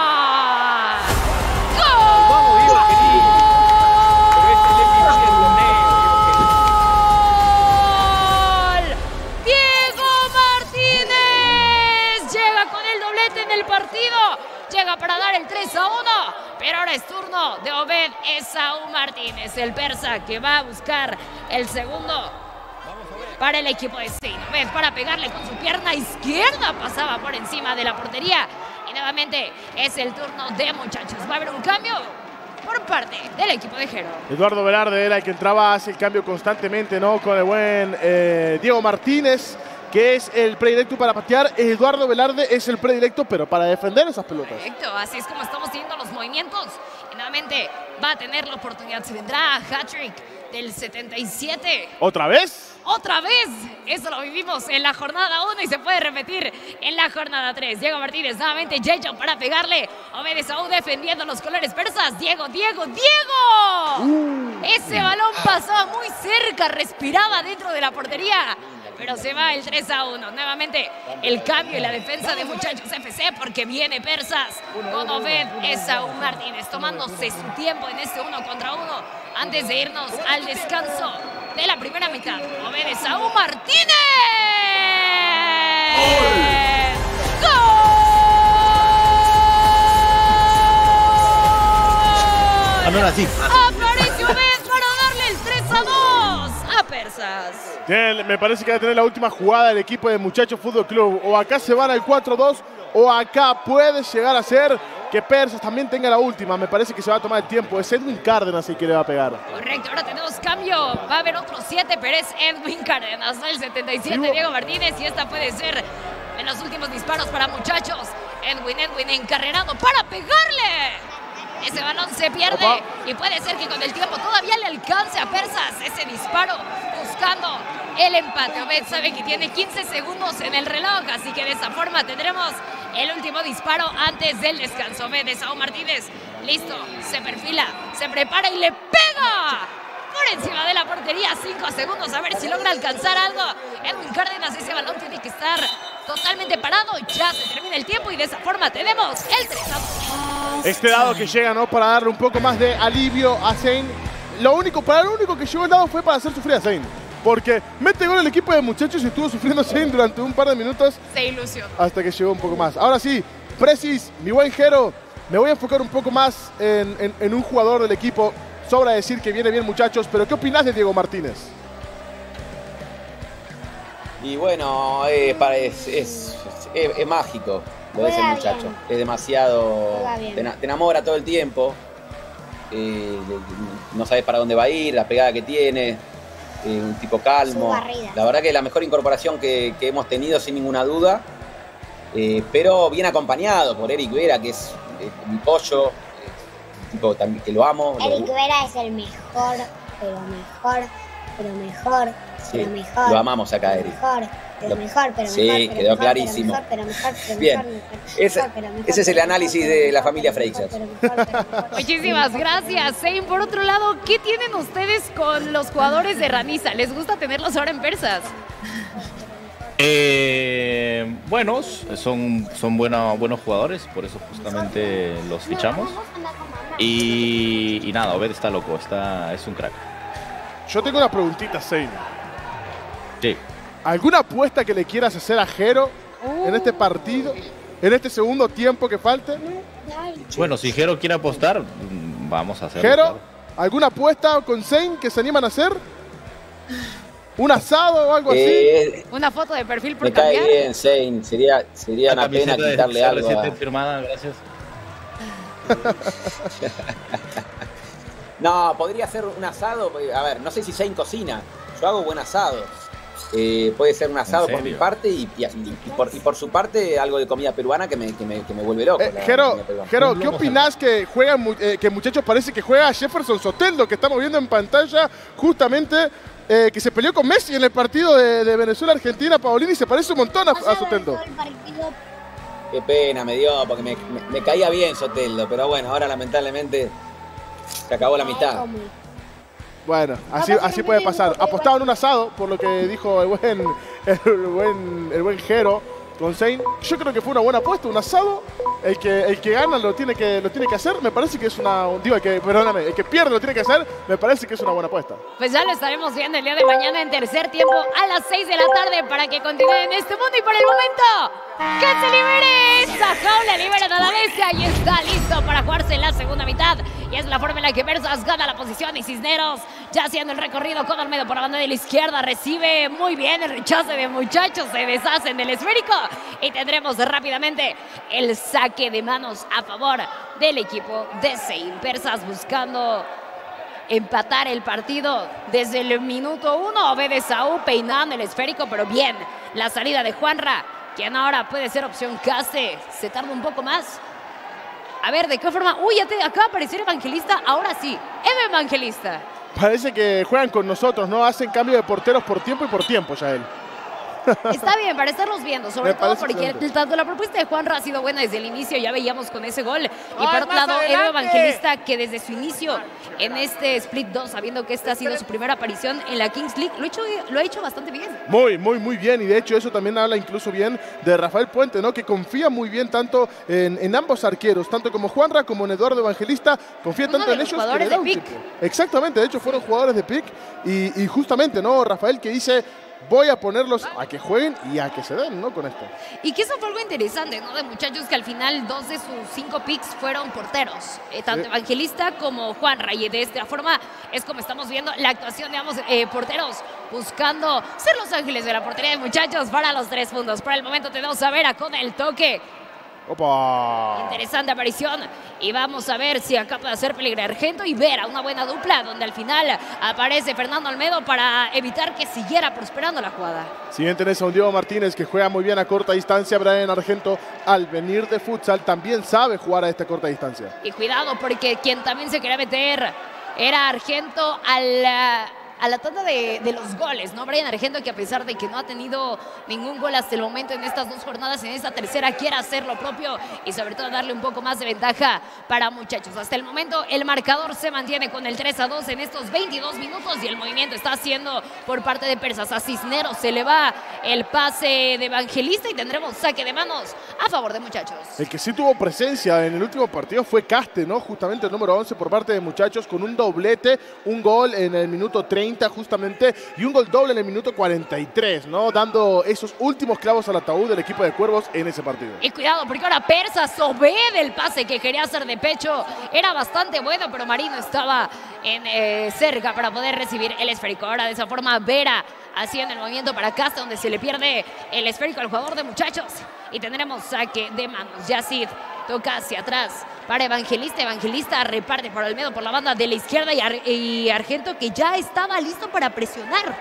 ¡Gol! Vamos, Diego, querido. Pero es el M V P del torneo, Diego Martínez llega con el doblete en el ahora es turno de Obed Esaú Martínez, el persa que va a buscar el segundo para el equipo de Zayn. Obed para pegarle con su pierna izquierda, pasaba por encima de la portería. Y nuevamente es el turno de Muchachos. Va a haber un cambio por parte del equipo de Jero. Eduardo Velarde era el que entraba, hace el cambio constantemente, ¿no? Con el buen eh, Diego Martínez, que es el predilecto para patear. Eduardo Velarde es el predilecto, pero para defender esas pelotas. Perfecto, así es como estamos teniendo los movimientos. Y nuevamente va a tener la oportunidad. Se vendrá a hat-trick del setenta y siete. ¿Otra vez? ¡Otra vez! Eso lo vivimos en la jornada uno y se puede repetir en la jornada tres. Diego Martínez nuevamente, Jejo para pegarle. Obed Esaú defendiendo los colores persas. Diego, Diego, Diego. Uh. Ese balón pasaba muy cerca, respiraba dentro de la portería. Pero se va el tres a uno. Nuevamente el cambio y la defensa de Muchachos F C porque viene Persas con Obed Esaú Martínez tomándose su tiempo en este uno contra uno antes de irnos al descanso de la primera mitad. Obed Esaú Martínez. ¡Gol! Ah, no era así. Aparece Obed para darle el tres a dos a Persas. Tiene, me parece que va a tener la última jugada del equipo de Muchachos Fútbol Club. O acá se van al cuatro dos o acá puede llegar a ser que Persas también tenga la última. Me parece que se va a tomar el tiempo. Es Edwin Cárdenas el que le va a pegar. Correcto, ahora tenemos cambio. Va a haber otros siete, pero es Edwin Cárdenas. El setenta y siete, Diego Martínez. Y esta puede ser en los últimos disparos para Muchachos. Edwin, Edwin encarrerado para pegarle. Ese balón se pierde. Opa. Y puede ser que con el tiempo todavía le alcance a Persas ese disparo buscando el empate. Obed sabe que tiene quince segundos en el reloj, así que de esa forma tendremos el último disparo antes del descanso. Obed Esaú Martínez, listo, se perfila, se prepara y le pega por encima de la portería. Cinco segundos, a ver si logra alcanzar algo. Edwin Cárdenas, ese balón tiene que estar totalmente parado. Ya se termina el tiempo y de esa forma tenemos el tres a dos. Este dado que llega, ¿no? Para darle un poco más de alivio a Zayn. Lo único, para lo único que llegó el dado fue para hacer sufrir a Zayn. Porque mete gol el equipo de Muchachos y estuvo sufriendo Zayn durante un par de minutos. Se ilusionó. Hasta que llegó un poco más. Ahora sí, Precis, mi buen Jero, me voy a enfocar un poco más en, en, en un jugador del equipo. Sobra decir que viene bien Muchachos, pero ¿qué opinás de Diego Martínez? Y bueno, eh, es, es, es, es mágico lo de ese muchacho. Bien. Es demasiado... Te, te enamora todo el tiempo. Eh, no sabes para dónde va a ir, la pegada que tiene. Eh, un tipo calmo. La verdad que es la mejor incorporación que, que hemos tenido sin ninguna duda. Eh, pero bien acompañado por Eric Vera, que es eh, mi pollo. Eh, tipo también que lo amo. Eric lo... Vera es el mejor, pero mejor, pero mejor, sí, pero mejor. Lo amamos acá, Eric. Mejor, pero mejor, pero sí, mejor. Sí, pero quedó mejor, clarísimo. Pero mejor, pero mejor, pero bien, mejor, mejor, ese, pero mejor, ese es el pero análisis mejor, de la familia Freixas. Muchísimas gracias, Zayn. Por otro lado, ¿qué tienen ustedes con los jugadores de Ranisa? ¿Les gusta tenerlos ahora en Persas? Eh, buenos, son, son buena, buenos jugadores, por eso justamente los fichamos. Y, y nada, Obed está loco, está, es un crack. Yo tengo una preguntita, Zayn. Sí. ¿Alguna apuesta que le quieras hacer a Jero uh. en este partido, en este segundo tiempo que falte? Bueno, si Jero quiere apostar, vamos a hacerlo. Jero, claro. ¿alguna apuesta con Zayn que se animan a hacer? ¿Un asado o algo eh, así? ¿Una foto de perfil por me cambiar? cae bien, Zayn. Sería, sería una pena quitarle de, algo. A... firmada, gracias. No, podría ser un asado. A ver, no sé si Zayn cocina. Yo hago buen asado. Eh, puede ser un asado por mi parte y, y, y, por, y por su parte algo de comida peruana que me, que me, que me vuelve loco. Eh, Jero, Jero, ¿qué opinás que juega, eh, que Muchachos parece que juega Jefferson Soteldo, que estamos viendo en pantalla justamente, eh, que se peleó con Messi en el partido de, de Venezuela-Argentina? Paolini se parece un montón a, a Soteldo. Qué pena me dio, porque me, me, me caía bien Soteldo, pero bueno, ahora lamentablemente se acabó la mitad. Bueno, así, así puede pasar. Apostaba en un asado, por lo que dijo el buen, el buen, el buen Jero, con Zayn. Yo creo que fue una buena apuesta, un asado. El que, el que gana lo tiene que, lo tiene que hacer. Me parece que es una... Digo, el que, perdóname, el que pierde lo tiene que hacer. Me parece que es una buena apuesta. Pues ya lo estaremos viendo el día de mañana en tercer tiempo a las seis de la tarde para que continúe en este mundo. Y por el momento, ¡que se libere! Esa jaula liberan a la bestia y está listo para jugarse en la segunda mitad. Y es la forma en la que Persas gana la posición y Cisneros, ya haciendo el recorrido con Olmedo por la banda de la izquierda, recibe muy bien el rechace de Muchachos, se deshacen del esférico y tendremos rápidamente el saque de manos a favor del equipo de Zayn. Persas buscando empatar el partido desde el minuto uno. Obede Saúl peinando el esférico, pero bien la salida de Juanra, quien ahora puede ser opción Caste. Se tarda un poco más. A ver, ¿de qué forma? Uy, ya te acaba de aparecer Evangelista. Ahora sí, Eve Evangelista. Parece que juegan con nosotros, ¿no? Hacen cambio de porteros por tiempo y por tiempo ya él. Está bien, para estarlos viendo, sobre Me todo parece porque excelente. tanto la propuesta de Juanra ha sido buena desde el inicio, ya veíamos con ese gol. Y ¡Ay, por otro más lado, Eve adelante! Evangelista, que desde su inicio en este Split dos, sabiendo que esta ha sido su primera aparición en la Kings League, lo ha hecho, lo ha hecho bastante bien. Muy, muy, muy bien. Y de hecho eso también habla incluso bien de Rafael Puente, ¿no? Que confía muy bien tanto en, en ambos arqueros, tanto como Juanra como en Eduardo Evangelista. Confía Uno tanto de en los ellos que jugadores le da de un pick. tipo. Exactamente, de hecho fueron jugadores de pick. Y, y justamente, ¿no? Rafael que dice... Voy a ponerlos a que jueguen y a que se den, ¿no? Con esto. Y que eso fue algo interesante, ¿no? De Muchachos que al final dos de sus cinco picks fueron porteros. Eh, tanto Sí. Evangelista como Juanra. Y de esta forma es como estamos viendo la actuación de ambos eh, porteros buscando ser los ángeles de la portería de Muchachos para los tres puntos. Por el momento tenemos a Vera con el toque. ¡Opa! Interesante aparición y vamos a ver si acaba de hacer peligro Argento y Vera, una buena dupla donde al final aparece Fernando Olmedo para evitar que siguiera prosperando la jugada. Siguiente tenés a un Diego Martínez que juega muy bien a corta distancia. Brian Argento, al venir de futsal, también sabe jugar a esta corta distancia. Y cuidado porque quien también se quería meter era Argento al... a la tanda de, de los goles, ¿no? Brian Argento, que a pesar de que no ha tenido ningún gol hasta el momento en estas dos jornadas, en esta tercera quiere hacer lo propio y sobre todo darle un poco más de ventaja para Muchachos. Hasta el momento el marcador se mantiene con el tres a dos en estos veintidós minutos y el movimiento está haciendo por parte de Persas. A Cisneros se le va el pase de Evangelista y tendremos saque de manos a favor de Muchachos. El que sí tuvo presencia en el último partido fue Caste, ¿no? Justamente el número once por parte de Muchachos con un doblete, un gol en el minuto treinta justamente y un gol doble en el minuto cuarenta y tres, ¿no? Dando esos últimos clavos al ataúd del equipo de Cuervos en ese partido. Y cuidado porque ahora Persas obede el pase que quería hacer de pecho. Era bastante bueno, pero Marino estaba en, eh, cerca para poder recibir el esférico. Ahora de esa forma Vera haciendo el movimiento para Caste, donde se le pierde el esférico al jugador de Muchachos. Y tendremos saque de manos. Yacid toca hacia atrás para Evangelista. Evangelista reparte para Olmedo por la banda de la izquierda y, Ar y Argento, que ya estaba listo para presionar.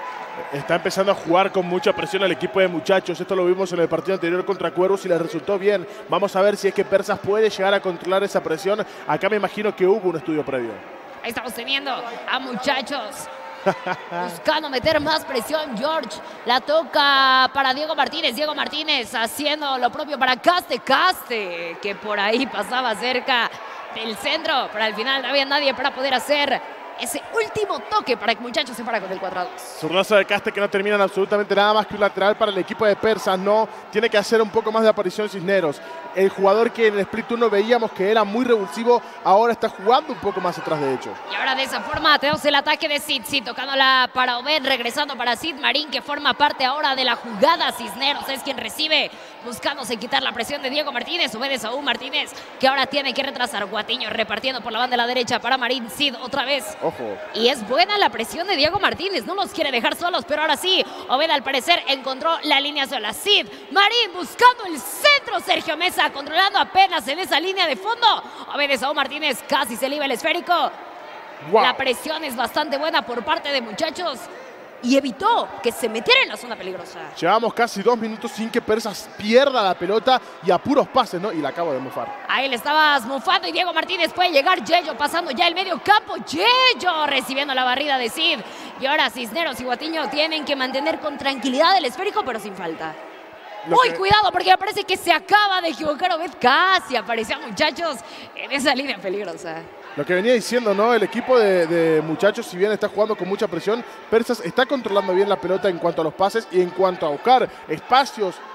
Está empezando a jugar con mucha presión al equipo de Muchachos. Esto lo vimos en el partido anterior contra Cuervos y les resultó bien. Vamos a ver si es que Persas puede llegar a controlar esa presión. Acá me imagino que hubo un estudio previo. Ahí estamos teniendo a Muchachos buscando meter más presión. George la toca para Diego Martínez. Diego Martínez haciendo lo propio para Caste. Caste, que por ahí pasaba cerca del centro, pero al final no había nadie para poder hacer ese último toque para que Muchachos se para con el cuatro a dos. Zurdazo de Caste que no terminan absolutamente nada más que un lateral para el equipo de Persas. No, tiene que hacer un poco más de aparición Cisneros. El jugador que en el Split uno veíamos que era muy revulsivo, ahora está jugando un poco más atrás de hecho. Y ahora de esa forma tenemos el ataque de Sid. Sid tocándola para Obed, regresando para Sid Marín, que forma parte ahora de la jugada. Cisneros es quien recibe, buscándose quitar la presión de Diego Martínez. Obed Saúl Martínez, que ahora tiene que retrasar. Guatiño repartiendo por la banda de la derecha para Marín. Sid otra vez. Ojo. Y es buena la presión de Diego Martínez, no los quiere dejar solos, pero ahora sí, Obed al parecer encontró la línea sola. Sid Marín buscando el centro, Sergio Mesa controlando apenas en esa línea de fondo. Obed Saúl Martínez casi se liba el esférico. Wow. La presión es bastante buena por parte de Muchachos y evitó que se metiera en la zona peligrosa. Llevamos casi dos minutos sin que Persas pierda la pelota y a puros pases, ¿no? Y la acabo de mofar. Ahí le estabas mufando y Diego Martínez puede llegar. Yello pasando ya el medio campo. Yello recibiendo la barrida de Sid. Y ahora Cisneros y Guatiño tienen que mantener con tranquilidad el esférico, pero sin falta. Lo Muy que... cuidado porque me parece que se acaba de equivocar Obed. Casi aparecía Muchachos en esa línea peligrosa. Lo que venía diciendo, ¿no? El equipo de, de Muchachos, si bien está jugando con mucha presión, Persas está controlando bien la pelota en cuanto a los pases y en cuanto a buscar espacios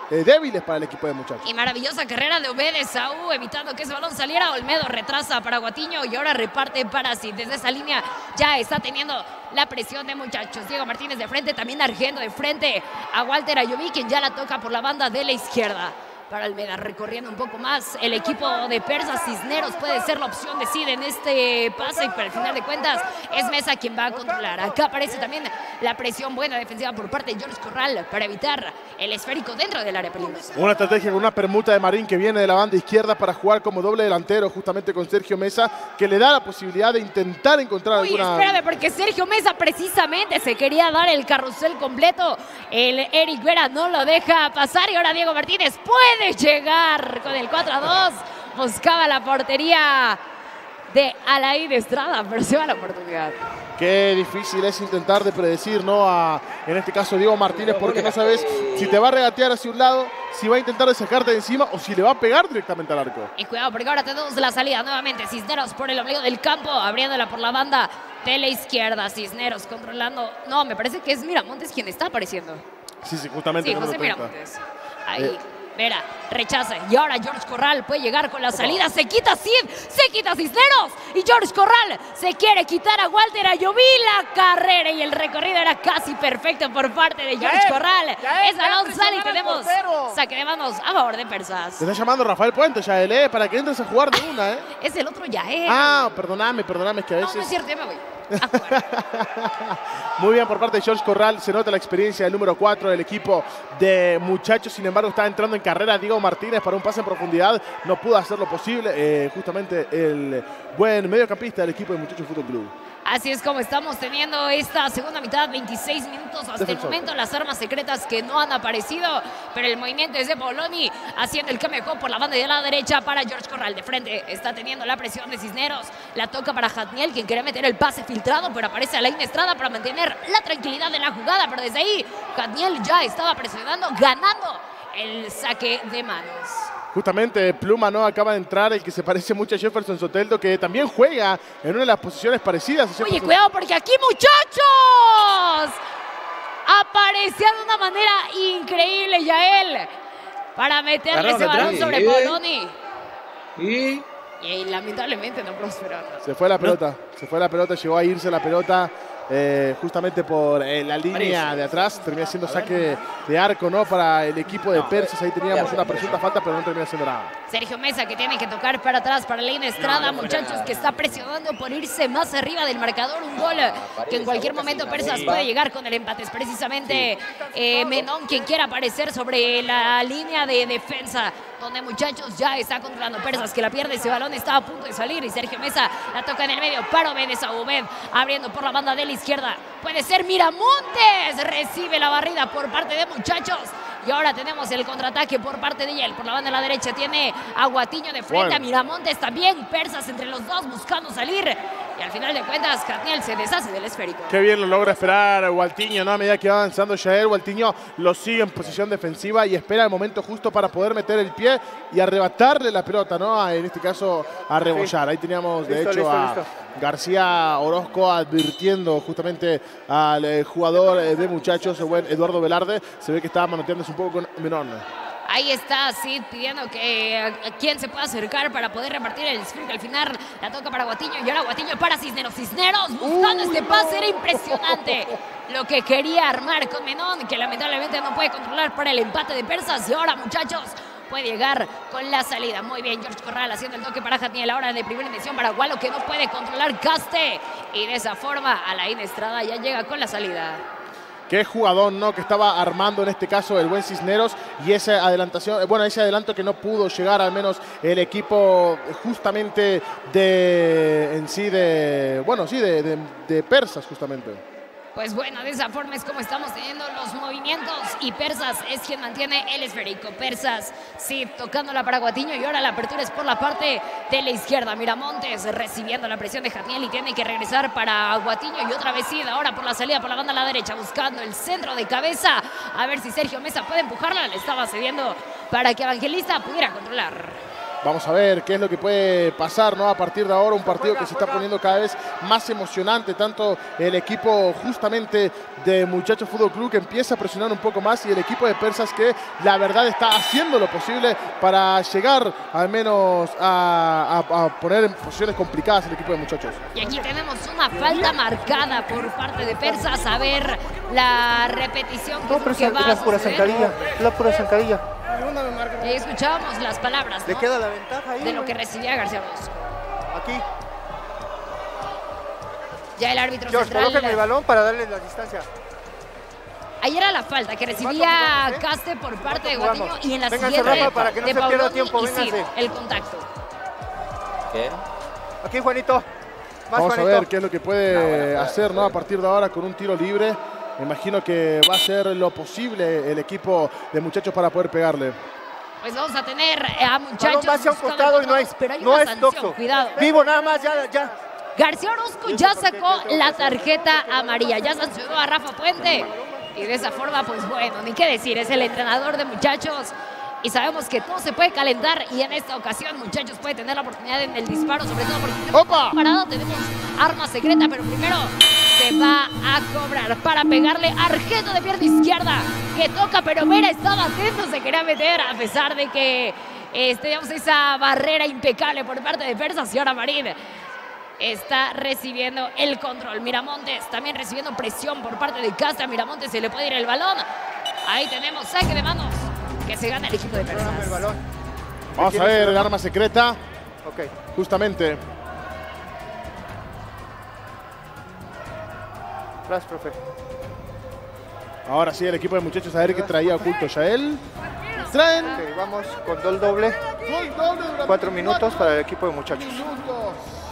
eh, débiles para el equipo de Muchachos. Y maravillosa carrera de Obed Esaú, evitando que ese balón saliera. Olmedo retrasa para Guatiño y ahora reparte para Sid. Desde esa línea ya está teniendo la presión de Muchachos. Diego Martínez de frente, también Argento de frente a Walter Ayoví, quien ya la toca por la banda de la izquierda. Para Almeda, recorriendo un poco más el equipo de Persas. Cisneros puede ser la opción de Sid en este pase, pero al final de cuentas es Mesa quien va a controlar. Acá aparece también la presión buena defensiva por parte de George Corral para evitar el esférico dentro del área peligrosa. Una estrategia con una permuta de Marín que viene de la banda izquierda para jugar como doble delantero justamente con Sergio Mesa, que le da la posibilidad de intentar encontrar Uy, alguna... espérame, porque Sergio Mesa precisamente se quería dar el carrusel completo. El Eric Vera no lo deja pasar y ahora Diego Martínez puede de llegar con el cuatro a dos. Buscaba la portería de Alain Estrada, pero se va la oportunidad. Qué difícil es intentar de predecir, ¿no? A, en este caso, Diego Martínez, porque no sabes si te va a regatear hacia un lado, si va a intentar de sacarte de encima o si le va a pegar directamente al arco. Y cuidado, porque ahora tenemos la salida nuevamente. Cisneros por el ombligo del campo, abriéndola por la banda de la izquierda. Cisneros controlando. No, me parece que es Miramontes quien está apareciendo. Sí, sí, justamente. Sí, José Miramontes. Ahí. Eh. Vera, rechaza. Y ahora George Corral puede llegar con la salida. Se quita Sid, se quita Cisneros. Y George Corral se quiere quitar a Walter Ayoví. La carrera y el recorrido era casi perfecto por parte de George Yael, Corral. Yael, Es balón sale y tenemos saque de manos a favor de Persas. Te está llamando Rafael Puente, Yael, ¿eh? Para que entres a jugar de una, ¿eh? Es el otro Yael. Ah, perdóname, perdóname, es que a veces... No, no es cierto, ya me voy. Muy bien por parte de George Corral, se nota la experiencia del número cuatro del equipo de Muchachos. Sin embargo, está entrando en carrera Diego Martínez para un pase en profundidad, no pudo hacer lo posible, eh, justamente el buen mediocampista del equipo de Muchachos Fútbol Club. Así es como estamos teniendo esta segunda mitad, veintiséis minutos hasta Defensor. El momento, las armas secretas que no han aparecido, pero el movimiento es de Poloni, haciendo el cambio de juego por la banda de la derecha para George Corral. De frente está teniendo la presión de Cisneros, la toca para Jatniel, quien quería meter el pase filtrado, pero aparece Alain Estrada para mantener la tranquilidad de la jugada, pero desde ahí Jatniel ya estaba presionando, ganando el saque de manos. Justamente Pluma, ¿no? Acaba de entrar el que se parece mucho a Jefferson Soteldo, que también juega en una de las posiciones parecidas. A Oye, cuidado porque aquí, muchachos, aparecía de una manera increíble Yael para meterle ese balón sobre Poloni. Y... y lamentablemente no prosperó. Se fue la pelota, no. se fue la pelota, llegó a irse la pelota. Eh, justamente por eh, la línea de atrás, termina siendo saque de arco, ¿no? Para el equipo de Persas, ahí teníamos una presunta falta, pero no termina siendo nada. Sergio Mesa que tiene que tocar para atrás para Alain Estrada, muchachos, que está presionando por irse más arriba del marcador, un gol que en cualquier momento Persas puede llegar con el empate. Es precisamente eh, Menón quien quiera aparecer sobre la línea de defensa, donde muchachos ya está controlando Persas, que la pierde, ese balón estaba a punto de salir y Sergio Mesa la toca en el medio para Obed Esaú, abriendo por la banda de la izquierda, puede ser Miramontes, recibe la barrida por parte de muchachos y ahora tenemos el contraataque por parte de él, por la banda de la derecha tiene a Guatiño de frente, bueno. a Miramontes también, Persas entre los dos buscando salir y al final de cuentas Jatniel se deshace del esférico. Qué bien lo logra esperar Guatiño, ¿no? A medida que va avanzando Yael, Guatiño lo sigue en posición defensiva y espera el momento justo para poder meter el pie y arrebatarle la pelota, ¿no? En este caso a rebollar. Sí. Ahí teníamos de listo, hecho listo, a listo. García Orozco advirtiendo justamente al eh, jugador eh, de muchachos, el buen Eduardo Velarde. Se ve que estaba manoteándose un poco con Menón. Ahí está Sid pidiendo que a quien se pueda acercar para poder repartir el esférico. Al final la toca para Guatiño y ahora Guatiño para Cisneros. Cisneros buscando Uy, este pase, no. Era impresionante lo que quería armar con Menón, que lamentablemente no puede controlar para el empate de Persas. Y ahora, muchachos, puede llegar con la salida. Muy bien, George Corral haciendo el toque para Jatniel. Ahora de primera intención para Gualo, que no puede controlar Caste. Y de esa forma, Alain Estrada ya llega con la salida. Qué jugador, ¿no? Que estaba armando en este caso el buen Cisneros y esa adelantación, bueno, ese adelanto que no pudo llegar al menos el equipo justamente de, en sí, de, bueno, sí, de, de, de Persas justamente. Pues bueno, de esa forma es como estamos teniendo los movimientos y Persas es quien mantiene el esférico. Persas, sí, tocándola para Guatiño y ahora la apertura es por la parte de la izquierda. Miramontes recibiendo la presión de Jatniel y tiene que regresar para Guatiño y otra vez sí, ahora por la salida por la banda a la derecha, buscando el centro de cabeza. A ver si Sergio Mesa puede empujarla, le estaba cediendo para que Evangelista pudiera controlar. Vamos a ver qué es lo que puede pasar, ¿no? A partir de ahora, un partido que se está poniendo cada vez más emocionante. Tanto el equipo justamente de Muchachos Fútbol Club que empieza a presionar un poco más y el equipo de Persas que la verdad está haciendo lo posible para llegar al menos a, a, a poner en posiciones complicadas el equipo de Muchachos. Y aquí tenemos una falta marcada por parte de Persas. A ver la repetición No, pero que es va la a pura suceder. zancadilla. Es la pura zancadilla. Y escuchábamos las palabras, Le ¿no? queda la ventaja ahí. de lo que recibía García Orozco. Aquí. Ya el árbitro George, colóquenme el central. balón para darle la distancia. Ahí era la falta que recibía Caste por parte de Jugamos. Guadiño y en la Vénganse, siguiente Rafa, para que no de se pierda Pauloni tiempo, y sí, vénganse. el contacto. ¿Qué? Aquí, Juanito. Más, Vamos Juanito. a ver qué es lo que puede hacer, ¿no? A partir de ahora con un tiro libre. Me imagino que va a hacer lo posible el equipo de Muchachos para poder pegarle. Pues vamos a tener a Balón Muchachos va hacia un buscando costado y no hay, pero hay no una es sanción, toxo. cuidado. Vivo nada más, ya, ya. García Orozco ya sacó la tarjeta amarilla, ya sancionó a Rafa Puente y de esa forma, pues bueno, ni qué decir, es el entrenador de Muchachos y sabemos que todo se puede calentar y en esta ocasión Muchachos puede tener la oportunidad en el disparo, sobre todo porque tenemos ¡Opa! parado, tenemos arma secreta, pero primero se va a cobrar para pegarle Argento de pierna izquierda que toca, pero Vera estaba atento, se quería meter a pesar de que eh, teníamos esa barrera impecable por parte de Persas y ahora Marín está recibiendo el control. Miramontes también recibiendo presión por parte de Casta. Miramontes se le puede ir el balón. Ahí tenemos saque de manos que se gana el equipo de Dame el Persas. balón. Vamos a ver el arma secreta. Ok. Justamente. Gracias, profe. Ahora sí, el equipo de Muchachos a ver qué traía oculto Yael. Traen Ok, vamos con gol doble. gol doble durante Cuatro minutos para el equipo de Muchachos. minutos.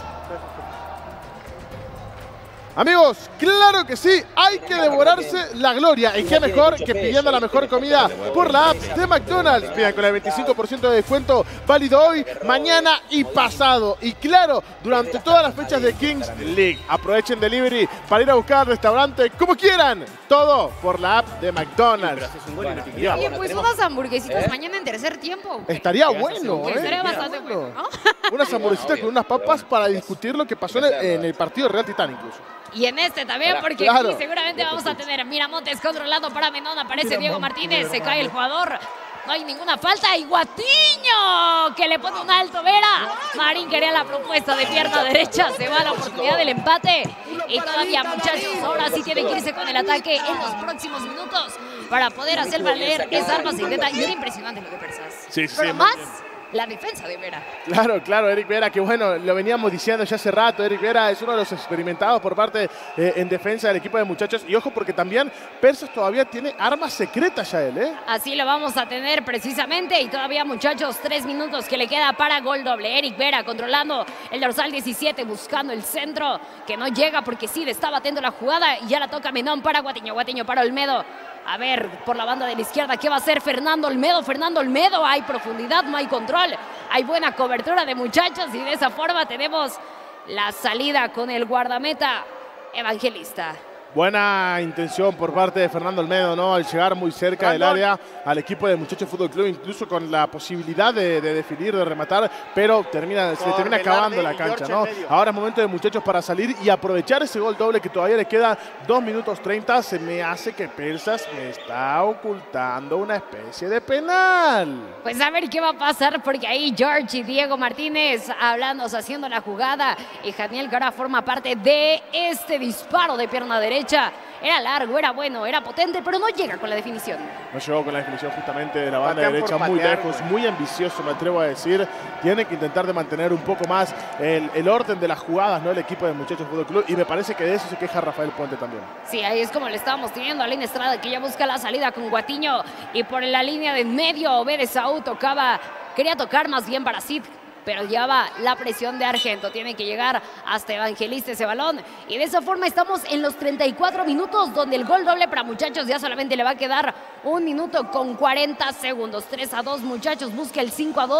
Amigos, claro que sí, hay que devorarse la gloria. Y qué mejor que pidiendo la mejor comida por la app de McDonald's. Pidan con el veinticinco por ciento de descuento, válido hoy, mañana y pasado. Y claro, durante todas las fechas de Kings League. Aprovechen delivery para ir a buscar al restaurante como quieran. Todo por la app de McDonald's. Oye, pues unas hamburguesitas mañana en tercer tiempo. Estaría bueno, ¿eh? Estaría bastante bueno, ¿no? Unas hamburguesitas con unas papas para discutir lo que pasó en el, en el partido de Real Titán incluso. Y en este también, porque Claro. aquí seguramente vamos a tener Miramontes controlado para Menón. Aparece Diego Martínez, se cae el jugador. No hay ninguna falta. Y Guatiño, que le pone un alto Vera. Marín quería la propuesta de pierna derecha. Se va la oportunidad del empate. Y todavía, muchachos, ahora sí tienen que irse con el ataque en los próximos minutos para poder hacer valer esa arma secreta. Y era impresionante lo de Persas. Sí, sí, Pero sí, más muy bien. la defensa de Vera. Claro, claro, Eric Vera, que bueno, lo veníamos diciendo ya hace rato. Eric Vera es uno de los experimentados por parte eh, en defensa del equipo de Muchachos. Y ojo, porque también Persas todavía tiene armas secretas ya él, ¿eh? Así lo vamos a tener precisamente y todavía, muchachos, tres minutos que le queda para gol doble. Eric Vera controlando el dorsal diecisiete, buscando el centro que no llega porque sí, estaba atento la jugada y ya la toca Menón para Guatiño, Guatiño para Olmedo. A ver, por la banda de la izquierda, ¿qué va a hacer Fernando Olmedo? Fernando Olmedo, hay profundidad, no hay control. Hay buena cobertura de Muchachos y de esa forma tenemos la salida con el guardameta Evangelista. Buena intención por parte de Fernando Olmedo, ¿no? Al llegar muy cerca del área al equipo de Muchachos Fútbol Club, incluso con la posibilidad de, de definir, de rematar, pero termina, se le termina acabando la cancha, ¿no? Ahora es momento de Muchachos para salir y aprovechar ese gol doble que todavía le queda dos minutos treinta. Se me hace que Persas me está ocultando una especie de penal. Pues a ver qué va a pasar, porque ahí George y Diego Martínez hablando, haciendo la jugada, y Janiel, que ahora forma parte de este disparo de pierna derecha. Era largo, era bueno, era potente, pero no llega con la definición. No llegó con la definición justamente de la banda Patean derecha, por muy patear, lejos, güey. muy ambicioso, me atrevo a decir. Tiene que intentar de mantener un poco más el, el orden de las jugadas, ¿no? El equipo de Muchachos Fútbol Club, y me parece que de eso se queja Rafael Puente también. Sí, ahí es como le estábamos teniendo a Lina Estrada, que ya busca la salida con Guatiño, y por la línea de en medio, Obede Saúl tocaba, quería tocar más bien para Sid, pero lleva la presión de Argento. Tiene que llegar hasta Evangelista ese balón. Y de esa forma estamos en los treinta y cuatro minutos, donde el gol doble para Muchachos ya solamente le va a quedar un minuto con cuarenta segundos. tres a dos, Muchachos busca el cinco a dos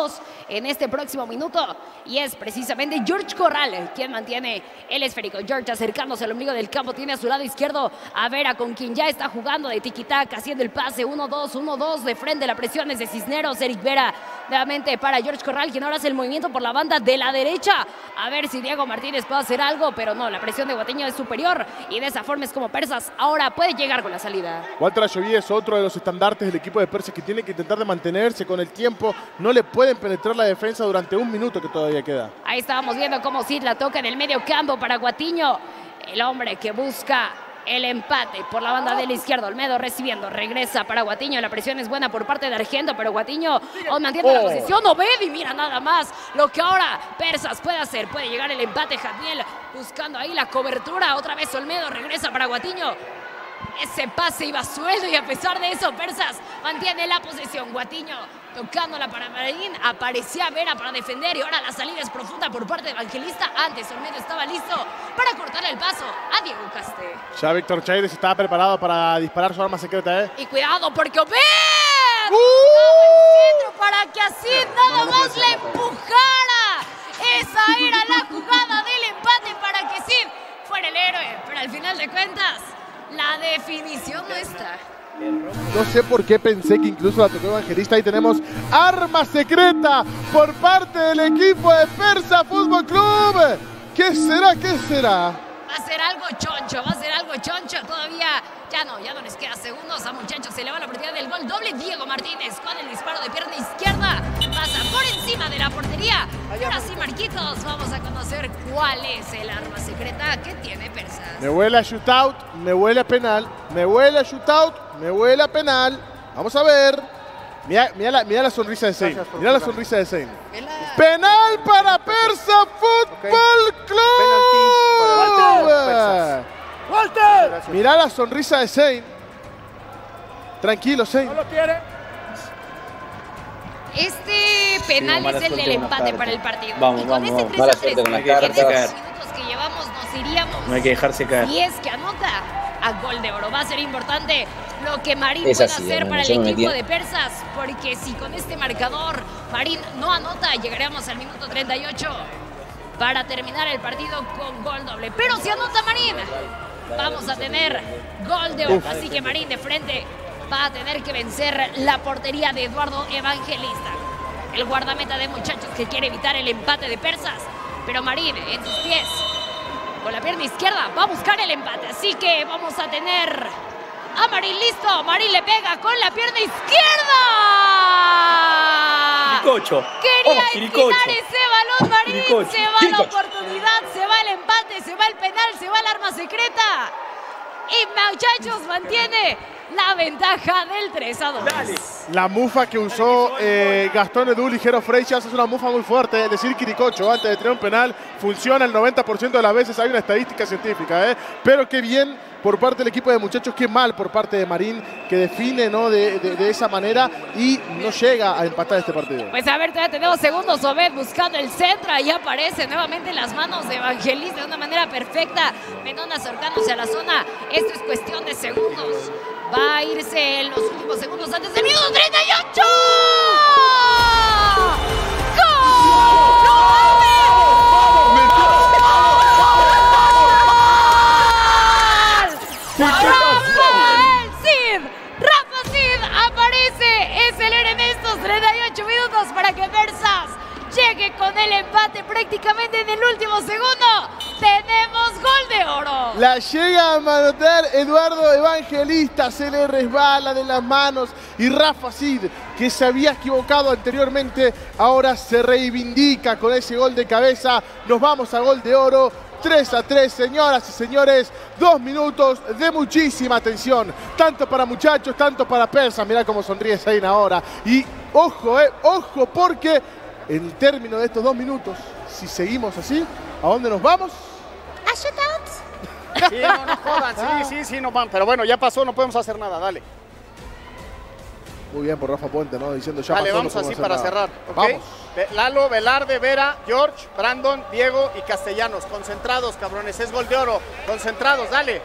en este próximo minuto. Y es precisamente George Corral quien mantiene el esférico. George acercándose al ombligo del campo. Tiene a su lado izquierdo a Vera, con quien ya está jugando de tiquitaca, haciendo el pase. uno dos, uno dos de frente. La presión es de Cisneros. Eric Vera nuevamente para George Corral, quien ahora hace el movimiento por la banda de la derecha. A ver si Diego Martínez puede hacer algo, pero no, la presión de Guatiño es superior. Y de esa forma es como Persas ahora puede llegar con la salida. Walter Ayoví es otro de los estandartes del equipo de Persas que tiene que intentar de mantenerse con el tiempo. No le pueden penetrar la defensa durante un minuto que todavía queda. Ahí estábamos viendo cómo Sid la toca en el medio campo para Guatiño. El hombre que busca el empate por la banda del izquierdo. Olmedo recibiendo, regresa para Guatiño. La presión es buena por parte de Argento, pero Guatiño aún mantiene oh. la posición. Obed, y mira nada más lo que ahora Persas puede hacer. Puede llegar el empate. Jadniel buscando ahí la cobertura. Otra vez Olmedo regresa para Guatiño. Ese pase iba suelto y a pesar de eso Persas mantiene la posesión. Guatiño tocándola para Marín. Aparecía Vera para defender y ahora la salida es profunda por parte de Evangelista. Antes Olmedo estaba listo para cortarle el paso a Diego Casté. Ya Víctor Chávez estaba preparado para disparar su arma secreta, ¿eh? Y cuidado porque Obed ¡Uh! el centro para que así nada más le empujara. Esa era la jugada del empate para que Sid fuera el héroe. Pero al final de cuentas la definición no está. No sé por qué pensé que incluso la tocó Evangelista. Ahí tenemos arma secreta por parte del equipo de Persa Fútbol Club. ¿Qué será? ¿Qué será? Va a ser algo choncho, va a ser algo choncho. Todavía ya no, ya no les queda segundos a muchachos. Se le va la oportunidad del gol doble. Diego Martínez con el disparo de pierna izquierda. Pasa por encima de la portería. Y ahora sí, Marquitos, vamos a conocer cuál es el arma secreta que tiene Persas. Me huele a shootout, me huele a penal, me huele a shootout, me huele a penal. Vamos a ver. Mira, mira, la, mira la sonrisa de Zayn. Mira la sonrisa de Zayn. Penal para Persa Fútbol Okay. Club. Walter. ¡Walter! Mira la sonrisa de Zayn. Tranquilo, Zayn. ¿No lo quiere? Este penal Sí, es el del empate para el partido. Vamos, y con vamos, este vamos. tres Mala a tres, suerte con las en estos cartas. minutos que llevamos nos iríamos. No hay que dejarse caer. Si es que anota a gol de oro. Va a ser importante lo que Marín Es pueda así, hacer hermano, para el yo me equipo metí. de Persas, porque si con este marcador Marín no anota, llegaremos al minuto treinta y ocho para terminar el partido con gol doble. Pero si anota Marín, vamos a tener gol de oro. Así que Marín de frente va a tener que vencer la portería de Eduardo Evangelista, el guardameta de muchachos que quiere evitar el empate de Persas. Pero Marín en sus pies, con la pierna izquierda, va a buscar el empate. Así que vamos a tener a Marín listo. Marín le pega con la pierna izquierda. Quiricocho. Quería Oh, Quiricocho. estirar ese balón Marín. Quiricocho. Se va la Quiricocho. oportunidad, se va el empate, se va el penal, se va el arma secreta. Y muchachos mantiene la ventaja del tres a dos. Dale. La mufa que usó eh, Gastón Edu Ligero Freixas es una mufa muy fuerte. Es decir, Quiricocho antes de tener un penal funciona el noventa por ciento de las veces. Hay una estadística científica, ¿eh? Pero qué bien por parte del equipo de muchachos, qué mal por parte de Marín, que define, ¿no? de, de, de esa manera y no llega a empatar este partido. Pues a ver, todavía tenemos segundos. Obed buscando el centro. Ahí aparece nuevamente en las manos de Evangelista de una manera perfecta. Menón acercándose a la zona. Esto es cuestión de segundos. Va a irse en los últimos segundos antes del minuto treinta y ocho. ¡Rafael Cid! ¡Rafa Cid aparece! Es el héroe en estos treinta y ocho minutos para que Persas llegue con el empate prácticamente en el último segundo. ¡Tenemos gol de oro! La llega a manotear Eduardo Evangelista, se le resbala de las manos y Rafa Cid, que se había equivocado anteriormente, ahora se reivindica con ese gol de cabeza. Nos vamos a gol de oro. tres a tres, señoras y señores, dos minutos de muchísima atención, tanto para muchachos, tanto para Persas. Mirá cómo sonríe Zayn ahora. Y ojo, eh, ojo, porque en términos de estos dos minutos, si seguimos así, ¿a dónde nos vamos? ¿A shootouts? Sí, no nos jodan. Sí, sí, sí, nos van. Pero bueno, ya pasó, no podemos hacer nada. Dale. Muy bien por Rafa Puente, ¿no? Diciendo ya Dale, pasó, vamos no así podemos para hacer nada. cerrar. ¿Ok? Vamos. Ve- Lalo, Velarde, Vera, George, Brandon, Diego y Castellanos. Concentrados, cabrones. Es gol de oro. Concentrados, dale.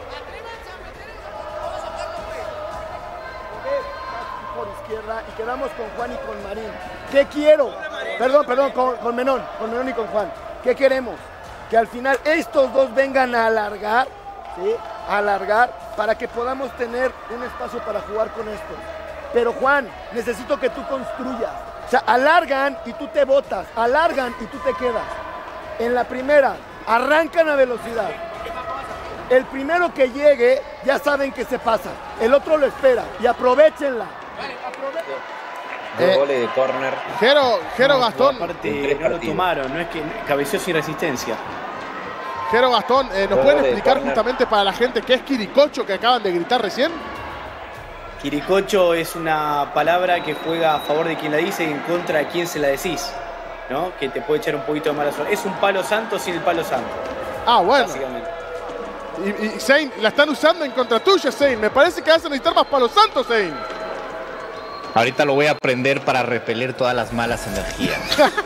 Por izquierda y quedamos con Juan y con Marín. ¿Qué quiero? perdón, perdón, con, con Menón, con Menón y con Juan. ¿Qué queremos? Que al final estos dos vengan a alargar, ¿sí? A alargar para que podamos tener un espacio para jugar con estos. Pero Juan, necesito que tú construyas. O sea, alargan y tú te botas, alargan y tú te quedas. En la primera, arrancan a velocidad. El primero que llegue, ya saben que se pasa. El otro lo espera y aprovechenla. Dos Eh, goles de córner. Jero, Jero No, Gastón, Aparte, no lo tomaron, no es que cabeció sin resistencia. Jero Gastón, eh, ¿nos Dos pueden goles de explicar córner. justamente para la gente qué es Quiricocho que acaban de gritar recién? Quiricocho es una palabra que juega a favor de quien la dice y en contra de quien se la decís, ¿no? Que te puede echar un poquito de mala suerte. Es un palo santo sin el palo santo, Ah, bueno. básicamente. Y, y Zane, la están usando en contra tuya, Zane. Me parece que vas a necesitar más palos santos, Zane. Ahorita lo voy a aprender para repeler todas las malas energías.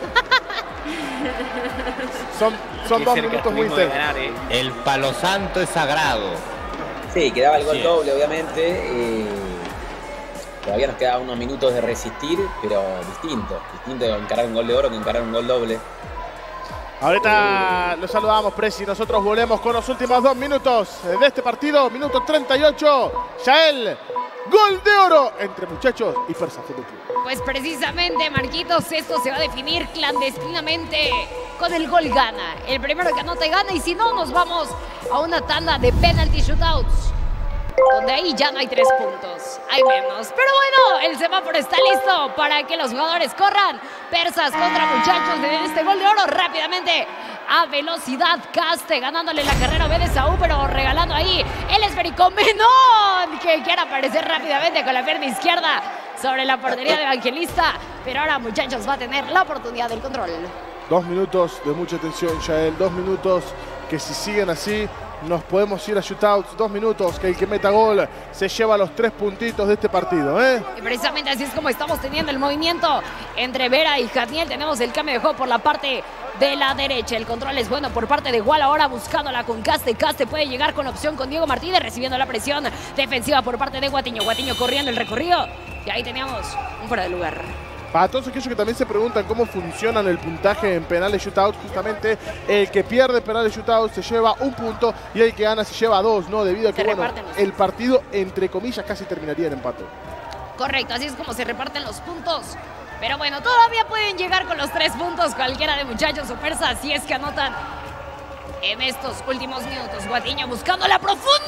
Son, son Qué dos cerca minutos muy estuvimos de intensos. ganar, ¿eh? El palo santo es sagrado. Sí, quedaba el gol Así es. doble, obviamente. eh, todavía nos quedaban unos minutos de resistir, pero distinto. Distinto de encarar un gol de oro que encarar un gol doble. Ahorita los saludamos, Presi. Nosotros volvemos con los últimos dos minutos de este partido. Minuto treinta y ocho. Yael, gol de oro entre Muchachos y Persas Fútbol Club. Pues precisamente, Marquitos, esto se va a definir clandestinamente con el gol gana. El primero que anota gana y si no, nos vamos a una tanda de penalty shootouts, donde ahí ya no hay tres puntos, hay menos. Pero bueno, el semáforo está listo para que los jugadores corran. Persas contra Muchachos en este gol de oro rápidamente a velocidad. Caste ganándole la carrera a Vélez Saúl, pero regalando ahí el esférico Menón, que quiere aparecer rápidamente con la pierna izquierda sobre la portería de Evangelista. Pero ahora Muchachos va a tener la oportunidad del control. Dos minutos de mucha tensión, Yael. Dos minutos que si siguen así nos podemos ir a shootouts. Dos minutos que el que meta gol se lleva los tres puntitos de este partido, ¿eh? Y precisamente así es como estamos teniendo el movimiento entre Vera y Janiel. Tenemos el cambio de juego por la parte de la derecha. El control es bueno por parte de Igual, ahora buscándola con Caste. Caste puede llegar con opción con Diego Martínez, recibiendo la presión defensiva por parte de Guatiño. Guatiño corriendo el recorrido y ahí teníamos un fuera de lugar. Para todos aquellos que también se preguntan cómo funcionan el puntaje en penales shootouts, justamente el que pierde penales shootouts se lleva un punto y el que gana se lleva dos, ¿no? Debido a que, Se bueno, reparten los el partido, entre comillas, casi terminaría en empate. Correcto, así es como se reparten los puntos. Pero bueno, todavía pueden llegar con los tres puntos cualquiera de Muchachos o Persas si es que anotan en estos últimos minutos. Guatiño buscando la profundidad.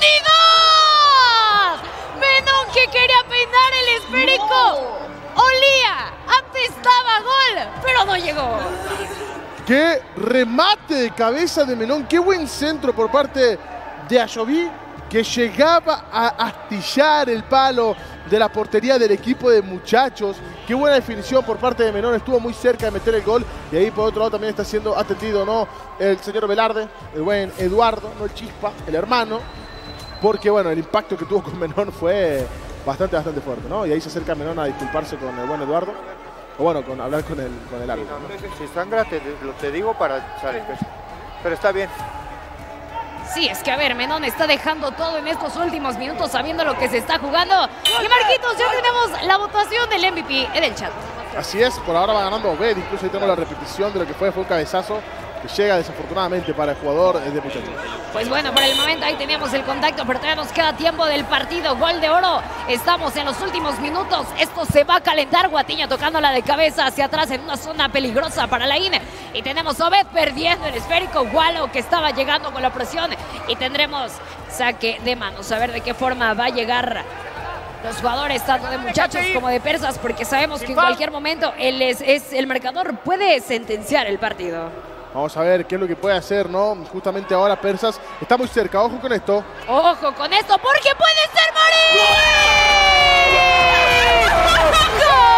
Menón que quería peinar el esférico. Olía, antes estaba gol, pero no llegó. ¡Qué remate de cabeza de Menón! ¡Qué buen centro por parte de Ayoví, que llegaba a astillar el palo de la portería del equipo de Muchachos! ¡Qué buena definición por parte de Menón! Estuvo muy cerca de meter el gol. Y ahí por otro lado también está siendo atendido, ¿no?, el señor Velarde, el buen Eduardo, no el Chispa, el hermano. Porque, bueno, el impacto que tuvo con Menón fue bastante, bastante fuerte, ¿no? Y ahí se acerca Menón a disculparse con el buen Eduardo. O bueno, con hablar con el, con el árbitro, ¿no? Si sangra, te, lo te digo para salir. Pero está bien. Sí, es que a ver, Menón está dejando todo en estos últimos minutos sabiendo lo que se está jugando. Y Marquitos, ya tenemos la votación del M V P en el chat. Así es, por ahora va ganando Obed, incluso ahí tenemos la repetición de lo que fue, fue un cabezazo que llega desafortunadamente para el jugador de Muchachos. Pues bueno, por el momento ahí teníamos el contacto, pero todavía nos queda tiempo del partido. Gol de oro, estamos en los últimos minutos, esto se va a calentar. Guatiño tocándola de cabeza hacia atrás en una zona peligrosa para la I N E. Y tenemos a Obed perdiendo el esférico, Gualo que estaba llegando con la presión. Y tendremos saque de manos, a ver de qué forma va a llegar los jugadores tanto de Muchachos como de Persas, porque sabemos que en cualquier momento el, es, es, el marcador puede sentenciar el partido. Vamos a ver qué es lo que puede hacer, ¿no? Justamente ahora Persas está muy cerca, ojo con esto. Ojo con esto, porque puede ser Marín. ¡Gol!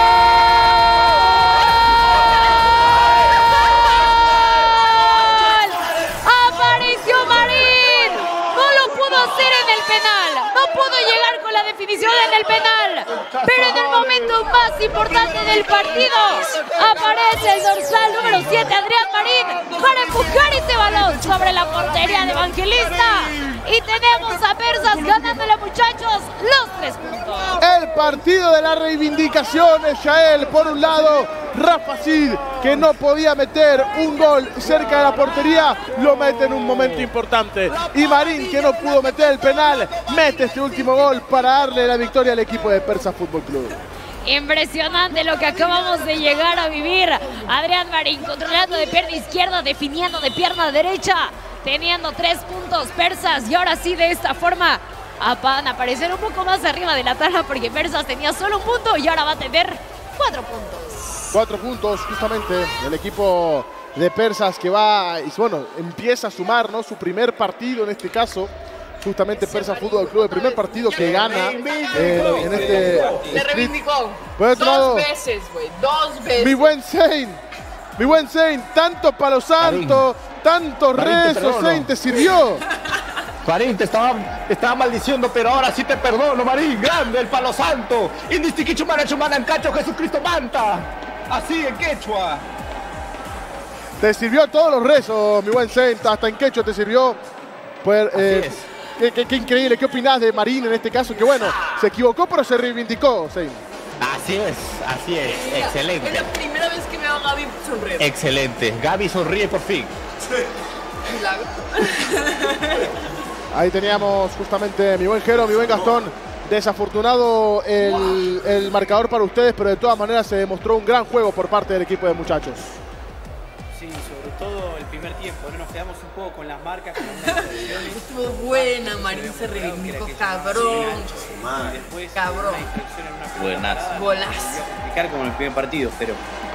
¡Apareció Marín! No lo pudo hacer en el penal, no pudo llegar con la definición en el penal, pero en el momento más importante del partido aparece el dorsal número siete, Adrián Marín, para empujar este balón sobre la portería de Evangelista. Y tenemos a Persas ganándole a Muchachos los tres puntos. El partido de las reivindicaciones, Yael, por un lado, Rafa Cid, que no podía meter un gol cerca de la portería, lo mete en un momento importante. Y Marín, que no pudo meter el penal, mete este último gol para darle la victoria al equipo de Persas Fútbol Club. Impresionante lo que acabamos de llegar a vivir. Adrián Marín controlando de pierna izquierda, definiendo de pierna derecha, teniendo tres puntos Persas. Y ahora sí, de esta forma, van a aparecer un poco más arriba de la tabla porque Persas tenía solo un punto y ahora va a tener cuatro puntos. Cuatro puntos justamente el equipo de Persas que va, y bueno, empieza a sumar, ¿no?, su primer partido en este caso. Justamente Persas Fútbol Club, el primer partido que gana en, en este... Se reivindicó. Dos lado, veces, güey. Dos veces. Mi buen Zane. Mi buen Zane. Tanto palo santo, tanto rezo, Zane, te sirvió. Marín, te estaba, te estaba maldiciendo, pero ahora sí te perdono, Marín. Grande el palo santo. Indistiquichumana chumana en cacho, Jesucristo manta. Así en quechua. Te sirvió todos los rezos, mi buen Zane. Hasta en quechua te sirvió. Pues, eh, Qué, qué, qué increíble, ¿qué opinás de Marín en este caso? Que bueno, se equivocó pero se reivindicó, Zane. Así es, así es, es excelente. Es la primera vez que veo a Gaby sonreír. Excelente, Gaby sonríe por fin. Ahí teníamos justamente mi buen Jero, mi buen Gastón. Desafortunado el, el marcador para ustedes, pero de todas maneras se demostró un gran juego por parte del equipo de muchachos. Sí, sobre todo el primer tiempo, ¿no? Nos quedamos un poco con las marcas, con las posiciones. Estuvo buena, Marín se reivindicó, cabrón. Después, cabrón. Buenas. Golazo. Explicar como en el primer partido, pero...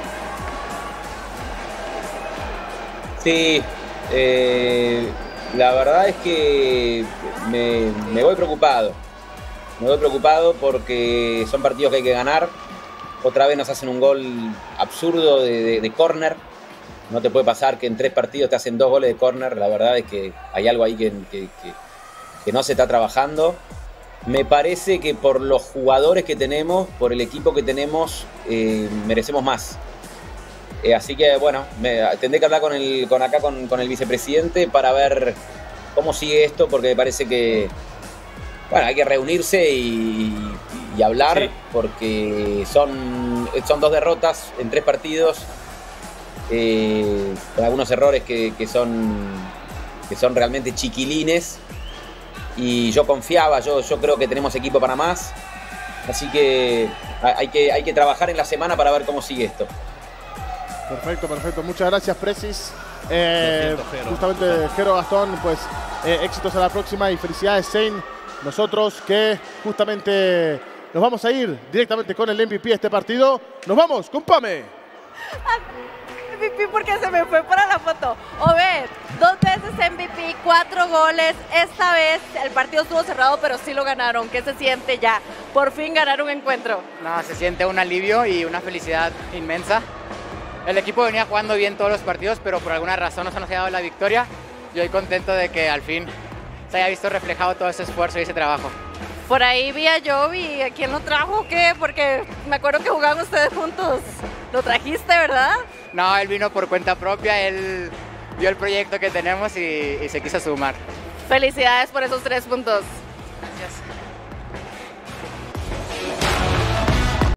Sí, eh, la verdad es que me, me voy preocupado. Me voy preocupado porque son partidos que hay que ganar. Otra vez nos hacen un gol absurdo de, de, de córner. No te puede pasar que en tres partidos te hacen dos goles de córner. La verdad es que hay algo ahí que, que, que, que no se está trabajando. Me parece que por los jugadores que tenemos, por el equipo que tenemos, eh, merecemos más. Eh, así que, bueno, me, tendré que hablar con, el, con acá con, con el vicepresidente para ver cómo sigue esto, porque me parece que, bueno, hay que reunirse y, y hablar, sí, porque son, son dos derrotas en tres partidos. Eh, con algunos errores que, que, son, que son realmente chiquilines, y yo confiaba, yo, yo creo que tenemos equipo para más, así que hay, que hay que trabajar en la semana para ver cómo sigue esto. Perfecto, perfecto, muchas gracias, Precis. Eh, justamente Jero, Gastón, pues eh, éxitos a la próxima y felicidades, Zane. Nosotros que justamente nos vamos a ir directamente con el M V P de este partido. Nos vamos con Pame. M V P porque se me fue para la foto. Obed, dos veces M V P, cuatro goles. Esta vez el partido estuvo cerrado, pero sí lo ganaron. ¿Qué se siente ya? Por fin ganar un encuentro. No, se siente un alivio y una felicidad inmensa. El equipo venía jugando bien todos los partidos, pero por alguna razón no se nos ha dado la victoria. Yo estoy contento de que al fin se haya visto reflejado todo ese esfuerzo y ese trabajo. Por ahí vi a Jovi. ¿A quién lo trajo o qué? Porque me acuerdo que jugaban ustedes juntos. ¿Lo trajiste, verdad? No, él vino por cuenta propia. Él vio el proyecto que tenemos y, y se quiso sumar. Felicidades por esos tres puntos. Gracias.